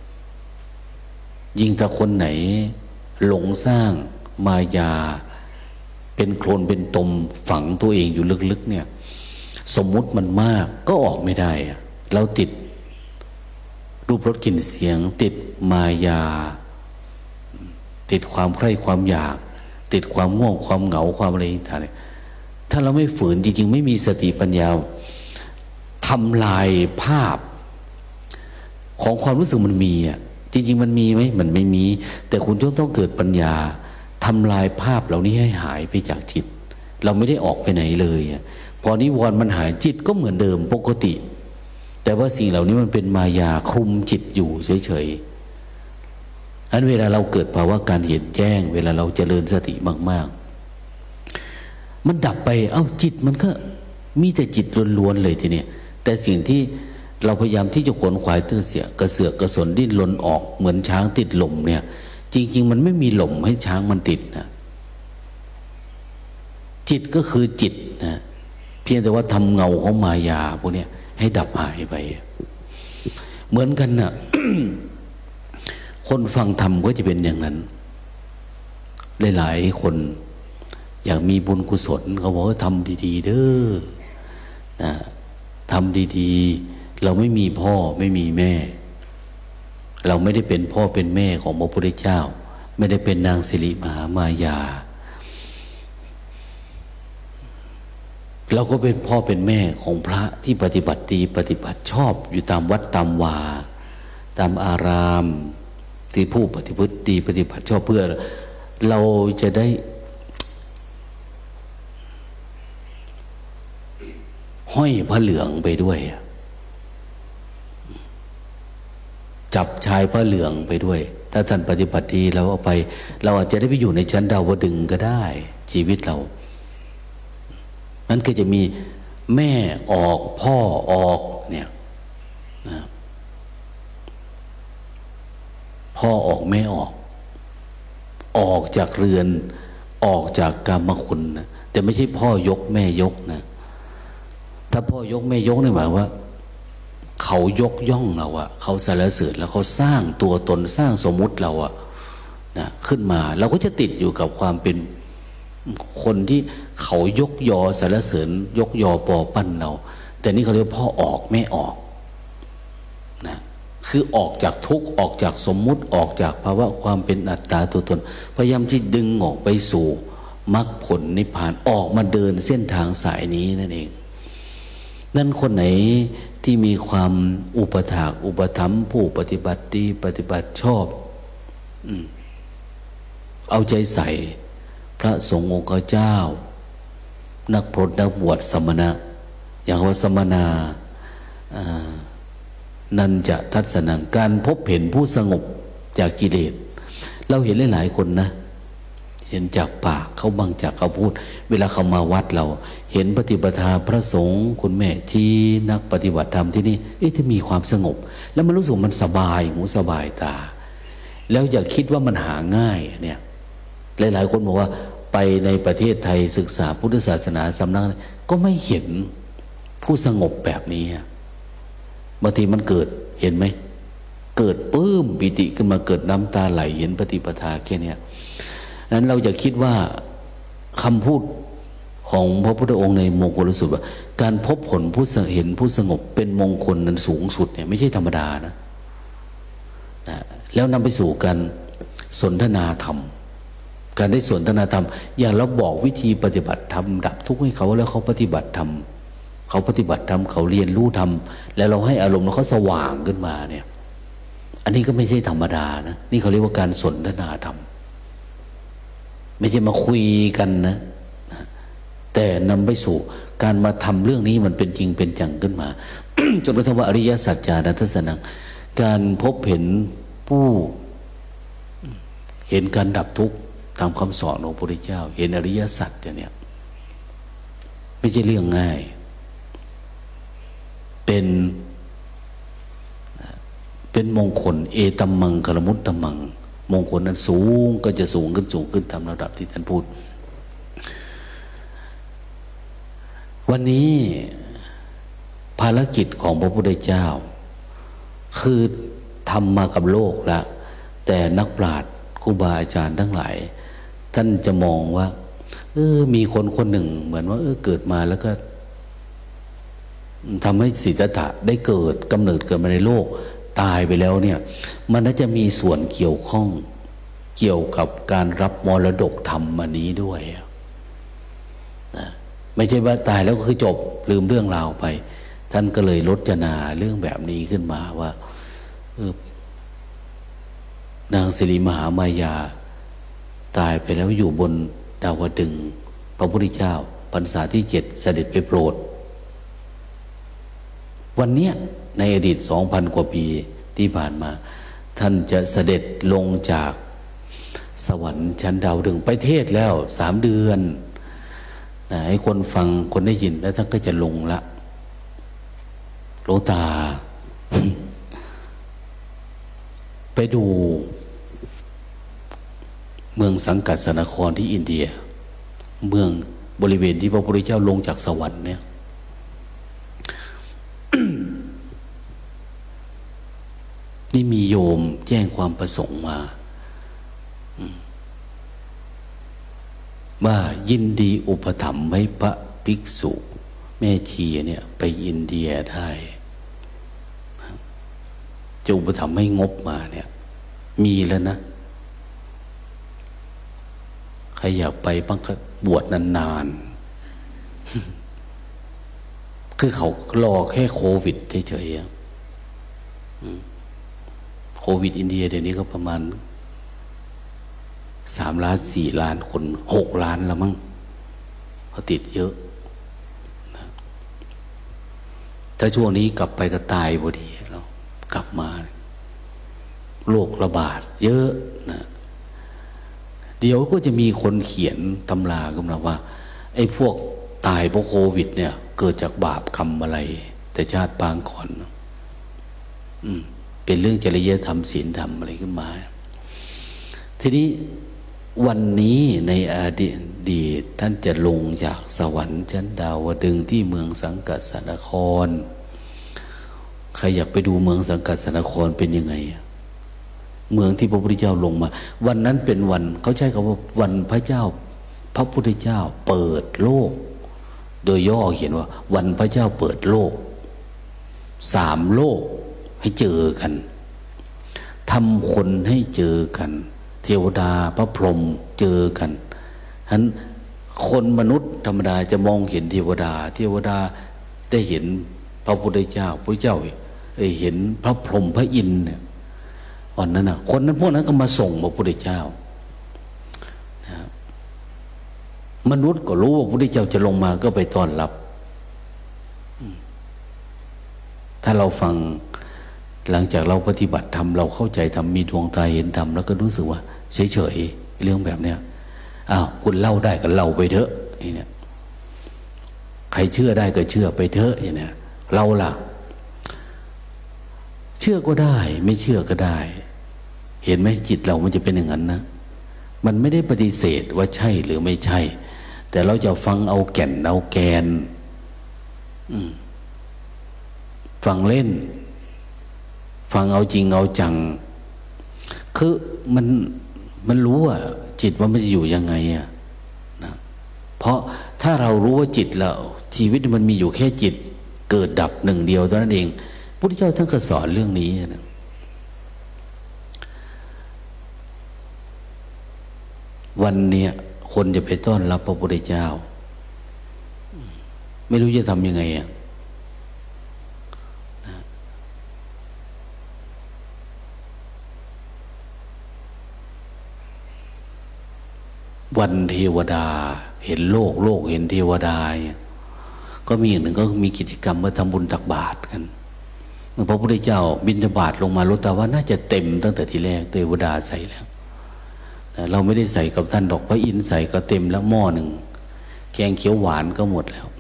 ยิ่งถ้าคนไหนหลงสร้างมายาเป็นโคลนเป็นตมฝังตัวเองอยู่ลึกๆเนี่ยสมมุติมันมากก็ออกไม่ได้เราติดรูปรสกลิ่นเสียงติดมายาติดความใคร่ความอยากติดความง่วงความเหงาความอะไรต่างๆถ้าเราไม่ฝืนจริงๆไม่มีสติปัญญาทำลายภาพของความรู้สึกมันมีอ่ะจริงๆมันมีไหมมันไม่มีแต่คุณต้องต้องเกิดปัญญาทำลายภาพเหล่านี้ให้หายไปจากจิตเราไม่ได้ออกไปไหนเลยอ่ะพอนิวรณ์มันหายจิตก็เหมือนเดิมปกติแต่ว่าสิ่งเหล่านี้มันเป็นมายาคลุมจิตอยู่เฉยๆอันเวลาเราเกิดภาวะการเห็นแจ้งเวลาเราเจริญสติมากๆมันดับไปเอ้าจิตมันก็มีแต่จิตล้วนๆเลยทีเนี้ยแต่สิ่งที่เราพยายามที่จะขวนขวายตื้อเสียกระเสือกกระสนดิ้นรนออกเหมือนช้างติดหล่มเนี่ยจริงๆมันไม่มีหล่มให้ช้างมันติดนะจิตก็คือจิตนะเพียงแต่ว่าทำเงาของมายาพวกนี้ให้ดับหายไปเหมือนกันนะ คนฟังธรรมก็จะเป็นอย่างนั้นหลายๆคนอยากมีบุญกุศลเขาบอกว่าทำดีๆเด้อนะทำดีๆเราไม่มีพ่อไม่มีแม่เราไม่ได้เป็นพ่อเป็นแม่ของพระพุทธเจ้าไม่ได้เป็นนางสิริมหามายาเราก็เป็นพ่อเป็นแม่ของพระที่ปฏิบัติดีปฏิบัติชอบอยู่ตามวัดตามวาตามอารามที่ผู้ปฏิบัติดีปฏิบัติชอบเพื่อเราจะได้ห้อยพระเหลืองไปด้วยจับชายพระเหลืองไปด้วยถ้าท่านปฏิบัติดีเราเอาไปเราอาจจะได้ไปอยู่ในชั้นดาวดึงส์ก็ได้ชีวิตเรานั้นก็จะมีแม่ออกพ่อออกเนี่ยนะพ่อออกแม่ออกออกจากเรือนออกจากกามคุณนะแต่ไม่ใช่พ่อยกแม่ยกนะถ้าพ่อยกแม่ยกนี่หมายว่าเขายกย่องเราอะเขาสรรเสริญแล้วเขาสร้างตัวตนสร้างสมมุติเราอะนะขึ้นมาเราก็จะติดอยู่กับความเป็นคนที่เขายกยอสรรเสริญยกยอปอปั้นเราแต่นี่เขาเรียกพ่อออกแม่ออกนะคือออกจากทุกข์ออกจากสมมุติออกจากภาวะความเป็นอัตตาตัวตนพยายามที่ดึงออกไปสู่มรรคผลนิพพานออกมาเดินเส้นทางสายนี้นั่นเองนั่นคนไหนที่มีความอุปถากอุปถัมภ์ผู้ปฏิบัติดีปฏิบัติชอบอืมเอาใจใส่พระสงฆ์องค์เจ้านักพรตนักบวชสมณะอย่างว่าสมณานันจะทัศนังการพบเห็นผู้สงบจากกิเลสเราเห็นหลายๆคนนะเห็นจากปากเขาบางจากเขาพูดเวลาเขามาวัดเราเห็นปฏิปทาพระสงฆ์คุณแม่ที่นักปฏิบัติธรรมที่นี่เอ๊ะที่มีความสงบแล้วมันรู้สึกมันสบายหูสบายตาแล้วอย่าคิดว่ามันหาง่ายเนี่ยหลายๆคนบอกว่าไปในประเทศไทยศึกษาพุทธศาสนาสำนักก็ไม่เห็นผู้สงบแบบนี้บางทีมันเกิดเห็นไหมเกิดปลื้มปิติขึ้นมาเกิดน้ำตาไหลเห็นปฏิปทาแค่นี้นั้นเราจะคิดว่าคำพูดของพระพุทธองค์ในมงคลสูตรว่าการพบผลผู้เห็นผู้สงบเป็นมงคลนั้นสูงสุดเนี่ยไม่ใช่ธรรมดานะนะแล้วนำไปสู่การสนทนาธรรมการได้สนทนาธรรมอย่างเราบอกวิธีปฏิบัติธรรมดับทุกข์ให้เขาแล้วเขาปฏิบัติธรรมเขาปฏิบัติธรรมเขาเรียนรู้ธรรมแล้วเราให้อารมณ์แล้วเขาสว่างขึ้นมาเนี่ยอันนี้ก็ไม่ใช่ธรรมดานะนี่เขาเรียกว่าการสนทนาธรรมไม่ใช่มาคุยกันนะแต่นำไปสู่การมาทำเรื่องนี้มันเป็นจริงเป็นจังขึ้นมา จนกระทั่งว่าอริยสัจจานัตสนังการพบเห็นผู้เห็นการดับทุกข์ตามคำสอนของพระพุทธเจ้าเห็นอริยสัจอย่างเนี้ยไม่ใช่เรื่องง่ายเป็นเป็นมงคลเอตัมมังกลมุตตมังมงคลนั้นสูงก็จะสูงขึ้นสูงขึ้นตามระดับที่ท่านพูดวันนี้ภารกิจของพระพุทธเจ้าคือทำมากับโลกละแต่นักปราชญ์ครูบาอาจารย์ทั้งหลายท่านจะมองว่าเออมีคนคนหนึ่งเหมือนว่าเออเกิดมาแล้วก็ทำให้สิทธัตถะได้เกิดกำเนิดเกิดมาในโลกตายไปแล้วเนี่ยมันน่าจะมีส่วนเกี่ยวข้องเกี่ยวกับการรับมรดกธรรมอันนี้ด้วยนะไม่ใช่ว่าตายแล้วก็คือจบลืมเรื่องราวไปท่านก็เลยรจนาเรื่องแบบนี้ขึ้นมาว่าเออนางสิริมหามายาตายไปแล้วอยู่บนดาวดึงส์พระพุทธเจ้าพรรษาที่เจ็ดเสด็จไปโปรดวันเนี้ยในอดีตสองพันกว่าปีที่ผ่านมาท่านจะเสด็จลงจากสวรรค์ชั้นดาวดึงส์ไปเทศแล้วสามเดือนนะให้คนฟังคนได้ยินแล้วท่านก็จะลงละหลวงตา ไปดูเมืองสังกัดสนครที่อินเดียเมืองบริเวณที่พระพุทธเจ้าลงจากสวรรค์เนี่ย นี่มีโยมแจ้งความประสงค์มาว่ายินดีอุปถัมภ์ให้พระภิกษุแม่ชีเนี่ยไปอินเดียได้จะอุปถัมภ์ให้งบมาเนี่ยมีแล้วนะใครอยากไปบ้างก็บวชนานๆคือเขารอแค่โควิดเฉยๆโควิดอินเดียเดี๋ยวนี้ก็ประมาณสามล้านสี่ล้านคนหกล้านแล้วมั้งเขาติดเยอะนะถ้าช่วงนี้กลับไปก็ตายพอดีเรากลับมาโรคระบาดเยอะนะเดี๋ยวก็จะมีคนเขียนตำราขึ้นมาว่าไอ้พวกตายเพราะโควิดเนี่ยเกิดจากบาปกรรมอะไรแต่ชาติปางก่อนอืมเป็นเรื่องจริยธรรมศีลธรรมอะไรขึ้นมาทีนี้วันนี้ในอดีตท่านจะลงจากสวรรค์ชั้นดาวดึงส์ที่เมืองสังกัดสนครใครอยากไปดูเมืองสังกัดสนครเป็นยังไงเมืองที่พระพุทธเจ้าลงมาวันนั้นเป็นวันเขาใช้คำว่าวันพระเจ้าพระพุทธเจ้าเปิดโลกโดยย่อเขียนว่าวันพระเจ้าเปิดโลกสามโลกให้เจอกันทำคนให้เจอกันเทวดาพระพรหมเจอกันฉะนั้นคนมนุษย์ธรรมดาจะมองเห็นเทวดาเทวดาได้เห็นพระพุทธเจ้าพระเจ้าได้เห็นพระพรหมพระอินทร์เนี่ยวันนั้นนะคนนั้นพวกนั้นก็มาส่งพระพุทธเจ้านะมนุษย์ก็รู้ว่าพระพุทธเจ้าจะลงมาก็ไปต้อนรับถ้าเราฟังหลังจากเราปฏิบัติธรรมเราเข้าใจธรรมมีดวงตาเห็นธรรมแล้วก็รู้สึกว่าเฉยๆเรื่องแบบเนี้ยอ้าวคุณเล่าได้ก็เล่าไปเถอะนี่เนี่ยใครเชื่อได้ก็เชื่อไปเถอะอย่างเนี้ยเราล่ะเชื่อก็ได้ไม่เชื่อก็ได้เห็นไหมจิตเรามันจะเป็นอย่างนั้นนะมันไม่ได้ปฏิเสธว่าใช่หรือไม่ใช่แต่เราจะฟังเอาแก่นเอาแกนฟังเล่นฟังเอาจริงเอาจังคือมันมันรู้ว่าจิตว่ามันจะอยู่ยังไงอะนะเพราะถ้าเรารู้ว่าจิตแล้วชีวิตมันมีอยู่แค่จิตเกิดดับหนึ่งเดียวเท่านั้นเองพระพุทธเจ้าท่านก็สอนเรื่องนี้นะวันเนี้ยคนจะไปต้อนรับพระพุทธเจ้าไม่รู้จะทำยังไงอ่ะวันเทวดาเห็นโลกโลกเห็นเทวดาก็มีอย่างหนึ่งก็มีกิจกรรมมาทำบุญตักบาตรกันเมื่อพระพุทธเจ้าบิณฑบาตลงมาโลตาว่าน่าจะเต็มตั้งแต่ทีแรกเทวดาใส่แล้วเราไม่ได้ใส่กับท่านดอกพระอินทร์ใส่ก็เต็มแล้วหม้อหนึ่งแกงเขียวหวานก็หมดแล้ว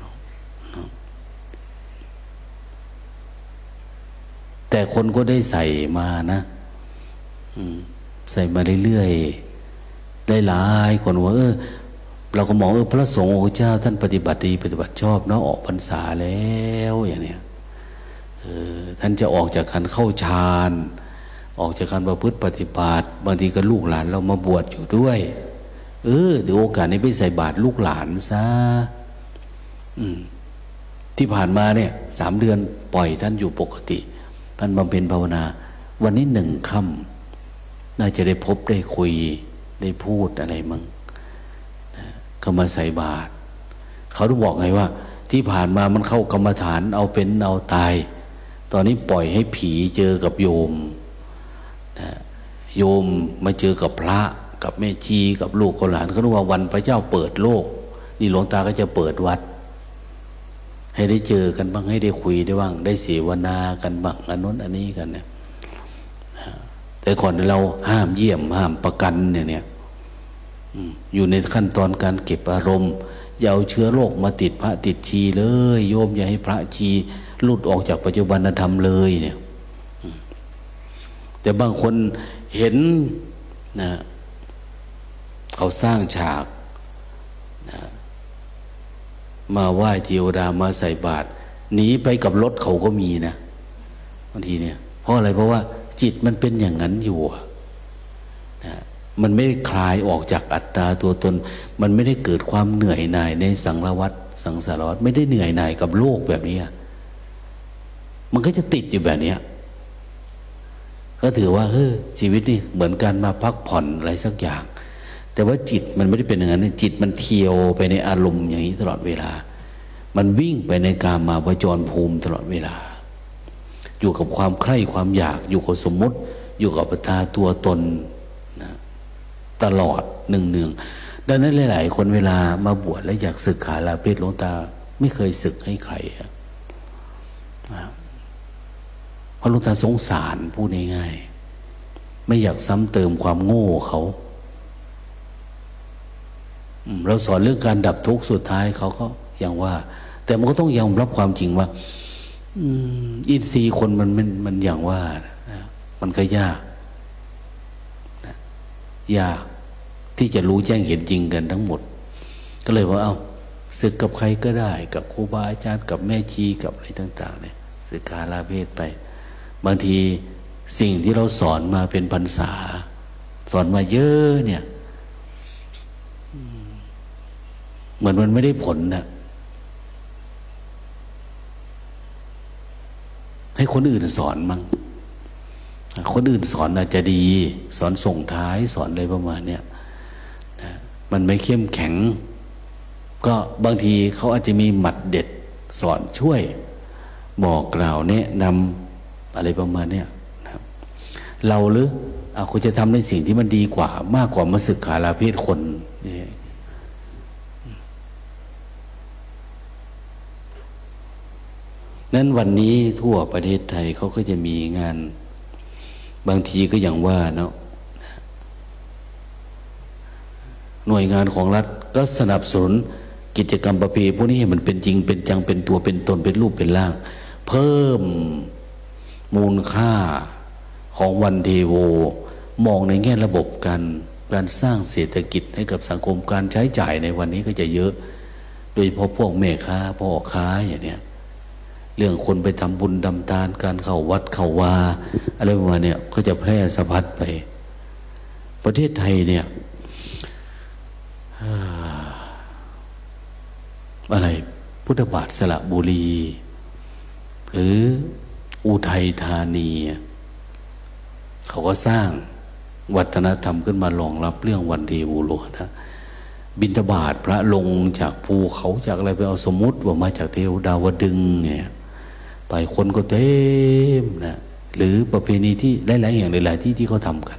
แต่คนก็ได้ใส่มานะใส่มาเรื่อยๆได้หลายคนว่าเออเราก็มองเออพระสงฆ์องค์เจ้าท่านปฏิบัติดีปฏิบัติชอบเนาะออกพรรษาแล้วอย่างเนี้ยเออท่านจะออกจากการเข้าฌานออกจากการประพฤติปฏิบัติบางทีก็ลูกหลานเรามาบวชอยู่ด้วยเออถือโอกาสนี้ไปใส่บาตรลูกหลานซะอืมที่ผ่านมาเนี่ยสามเดือนปล่อยท่านอยู่ปกติท่านบำเพ็ญภาวนาวันนี้หนึ่งค่ำน่าจะได้พบได้คุยได้พูดอะไรมั้งเขามาใส่บาตรเขาต้องบอกไงว่าที่ผ่านมามันเข้ากรรมฐานเอาเป็นเอาตายตอนนี้ปล่อยให้ผีเจอกับโยมนะโยมมาเจอกับพระกับแม่ชีกับลูกกับหลานเขาเรียกว่าวันพระเจ้าเปิดโลกนี่หลวงตาก็จะเปิดวัดให้ได้เจอกันบ้างให้ได้คุยได้บ้างได้เสวนากันบ้างอันนู้นอันนี้กันเนี่ยแต่ก่อนเราห้ามเยี่ยมห้ามประกันเนี่ยเนี่ยอยู่ในขั้นตอนการเก็บอารมณ์อย่าเอาเชื้อโรคมาติดพระติดชีเลยโยมอย่าให้พระชีหลุดออกจากปัจจุบันธรรมเลยเนี่ยแต่บางคนเห็นนะเขาสร้างฉากนะมาไหว้เทวดามาใส่บาตรหนีไปกับรถเขาก็มีนะบางทีเนี่ยเพราะอะไรเพราะว่าจิตมันเป็นอย่างนั้นอยู่นะมันไม่ได้คลายออกจากอัตตาตัวตนมันไม่ได้เกิดความเหนื่อยหน่ายในสังสารวัฏสังสารวัฏไม่ได้เหนื่อยหน่ายกับโลกแบบนี้มันก็จะติดอยู่แบบนี้ก็ถือว่าเฮ้ยชีวิตนี่เหมือนการมาพักผ่อนอะไรสักอย่างแต่ว่าจิตมันไม่ได้เป็นอย่างนั้นจิตมันเที่ยวไปในอารมณ์อย่างนี้ตลอดเวลามันวิ่งไปในกามมาประจรภูมิตลอดเวลาอยู่กับความใคร่ความอยากอยู่กับสมมุติอยู่กับอัตตาตัวตนนะตลอดหนึ่งเนืองดังนั้นหลายๆคนเวลามาบวชแล้วอยากศึกขาลาเพศหลวงตาไม่เคยศึกให้ใครนะเพราะหลวงตาสงสารพูดง่ายๆไม่อยากซ้ำเติมความโง่เขาเราสอนเรื่องการดับทุกข์สุดท้ายเขาก็อย่างว่าแต่มันก็ต้องยอมรับความจริงว่าอินทรีย์คนมันมันมันอย่างว่านะมันก็ยากนะยากที่จะรู้แจ้งเห็นจริงกันทั้งหมดก็เลยว่าเอาศึกกับใครก็ได้กับครูบาอาจารย์กับแม่ชีกับอะไรต่างๆเนี่ยศึกขาลาเพศไปบางทีสิ่งที่เราสอนมาเป็นพรรษาสอนมาเยอะเนี่ยเหมือนมันไม่ได้ผลนะให้คนอื่นสอนมั้งคนอื่นสอนอาจจะดีสอนส่งท้ายสอนอะไรประมาณเนี้ยนะมันไม่เข้มแข็งก็บางทีเขาอาจจะมีหมัดเด็ดสอนช่วยบอกกล่าวแนะนำอะไรประมาณเนี้ยนะครับเราหรือเอาคุณจะทำในสิ่งที่มันดีกว่ามากกว่ามาศึกขาลาเพศคนนี่นั้นวันนี้ทั่วประเทศไทยเขาก็จะมีงานบางทีก็อย่างว่าเนาะหน่วยงานของรัฐก็สนับสนุนกิจกรรมประเพณีพวกนี้ให้มันเป็นจริงเป็นจังเป็นตัวเป็นตนเป็นรูปเป็นร่างเพิ่มมูลค่าของวันเทโวมองในแง่ระบบการการสร้างเศรษฐกิจให้กับสังคมการใช้จ่ายในวันนี้ก็จะเยอะโดยเฉพาะพวกแม่ค้าพ่อค้าอย่างเนี้ยเรื่องคนไปทำบุญดำทานการเข้าวัดเข้าวาอะไรประมาณเนี่ยก็จะแพร่สะพัดไปประเทศไทยเนี่ยอะไรพุทธบาทสระบุรีหรืออุทัยธานีเขาก็สร้างวัฒนธรรมขึ้นมารองรับเรื่องวันเทโวโลนะบิณฑบาตพระลงจากภูเขาจากอะไรไปเอาสมมุติว่ามาจากเทวดาวดึงเนี่ยไปคนก็เต็มนะหรือประเพณีที่หลายๆอย่างหลายๆที่ที่เขาทำกัน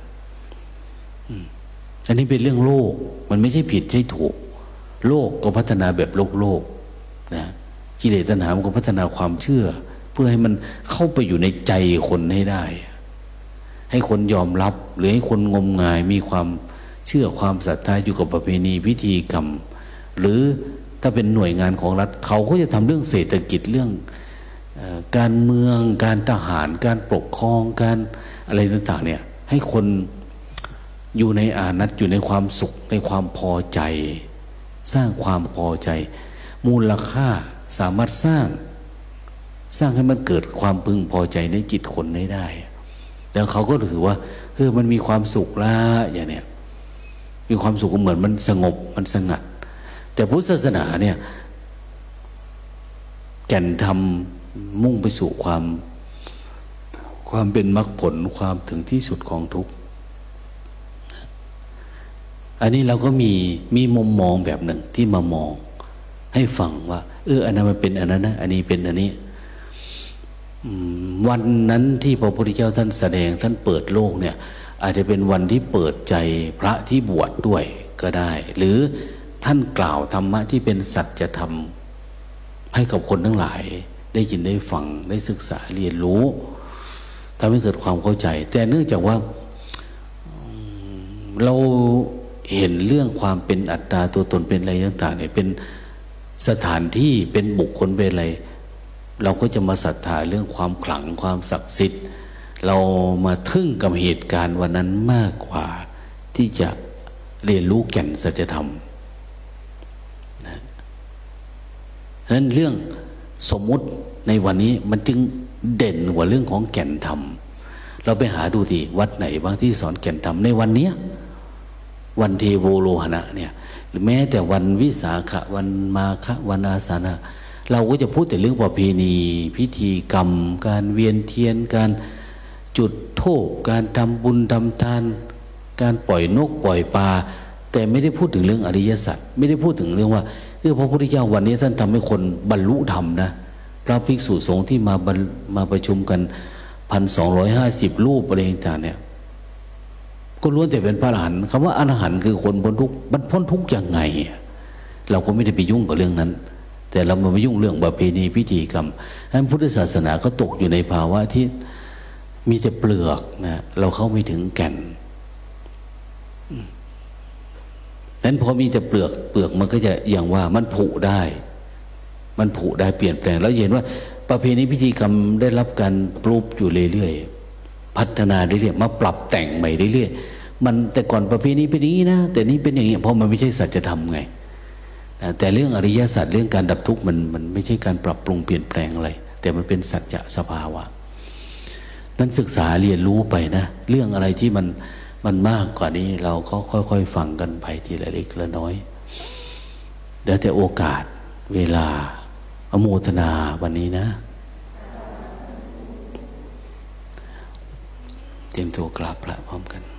อันนี้เป็นเรื่องโลกมันไม่ใช่ผิดใช่ถูกโลกก็พัฒนาแบบโลกโลกนะกิเลสตัณหามันก็พัฒนาความเชื่อเพื่อให้มันเข้าไปอยู่ในใจคนให้ได้ให้คนยอมรับหรือให้คนงมงายมีความเชื่อความศรัทธาอยู่กับประเพณีพิธีกรรมหรือถ้าเป็นหน่วยงานของรัฐเขาก็จะทำเรื่องเศรษฐกิจเรื่องเอ่อการเมืองการทหารการปกครองการอะไรต่างๆเนี่ยให้คนอยู่ในอานัตอยู่ในความสุขในความพอใจสร้างความพอใจมูลค่าสามารถสร้างสร้างให้มันเกิดความพึงพอใจในจิตคนได้ได้แล้วเขาก็ถือว่าเออมันมีความสุขละอย่างเนี้ยมีความสุขเหมือนมันสงบมันสงัดแต่พุทธศาสนาเนี่ยแก่นธรรมมุ่งไปสู่ความความเป็นมรรคผลความถึงที่สุดของทุกข์อันนี้เราก็มีมีมุมมองแบบหนึ่งที่มามองให้ฟังว่าเอออันนั้นมันเป็นอันนั้นนะอันนี้เป็นอันนี้วันนั้นที่พระพุทธเจ้าท่านแสดงท่านเปิดโลกเนี่ยอาจจะเป็นวันที่เปิดใจพระที่บวชดด้วยก็ได้หรือท่านกล่าวธรรมะที่เป็นสัจธรรมให้กับคนทั้งหลายได้ยินได้ฟังได้ศึกษาเรียนรู้ทำให้เกิดความเข้าใจแต่เนื่องจากว่าเราเห็นเรื่องความเป็นอัตตาตัวตนเป็นอะไรต่างๆเนี่ยเป็นสถานที่เป็นบุคคลเป็นอะไรเราก็จะมาศรัทธาเรื่องความขลังความศักดิ์สิทธิ์เรามาทึ่งกับเหตุการณ์วันนั้นมากกว่าที่จะเรียนรู้แก่นสัจธรรมนะนั้นเรื่องสมมุติในวันนี้มันจึงเด่นกว่าเรื่องของแก่นธรรมเราไปหาดูดิวัดไหนบางที่สอนแก่นธรรมในวันเนี้ยวันเทโวโลหณะเนี่ยหรือแม้แต่วันวิสาขะวันมาฆะวันอาสาฬหะเราก็จะพูดแต่เรื่องประเพณีพิธีกรรมการเวียนเทียนการจุดธูปการทำบุญทำทานการปล่อยนกปล่อยปลาแต่ไม่ได้พูดถึงเรื่องอริยสัจไม่ได้พูดถึงเรื่องว่าเออพระพุทธเจ้าวันนี้ท่านทำให้คนบรรลุธรรมนะพระภิกษุสงฆ์ที่มามาประชุมกันพันสองร้อยห้าสิบรูปอะไรต่างๆเนี่ยก็ล้วนแต่เป็นพระอรหันต์คำว่าอรหันต์คือคนพ้นทุกข์มันพ้นทุกข์ยังไงเราก็ไม่ได้ไปยุ่งกับเรื่องนั้นแต่เรามาไปยุ่งเรื่องประเพณีพิธีกรรมนั้นพุทธศาสนาก็ตกอยู่ในภาวะที่มีแต่เปลือกนะเราเข้าไม่ถึงแก่นนั้นพอมีแต่เปลือกเปลือกมันก็จะอย่างว่ามันผุได้มันผุได้เปลี่ยนแปลงแล้วเห็นว่าประเพณีพิธีกรรมได้รับการปลูกอยู่เรื่อยๆพัฒนาเรื่อยๆมาปรับแต่งใหม่เรื่อยๆมันแต่ก่อนประเพณีเป็นอย่างนี้นะแต่นี้เป็นอย่างนี้เพราะมันไม่ใช่สัจธรรมไงแต่เรื่องอริยสัจเรื่องการดับทุกข์มันมันไม่ใช่การปรับปรุงเปลี่ยนแปลงอะไรแต่มันเป็นสัจจะสภาวะนั้นศึกษาเรียนรู้ไปนะเรื่องอะไรที่มันมันมากกว่านี้เราก็ค่อยๆฟังกันไปทีละเล็กละน้อยแล้วแต่โอกาสเวลาอโมทนาวันนี้นะเตรียมตัวกราบพระพร้อมกัน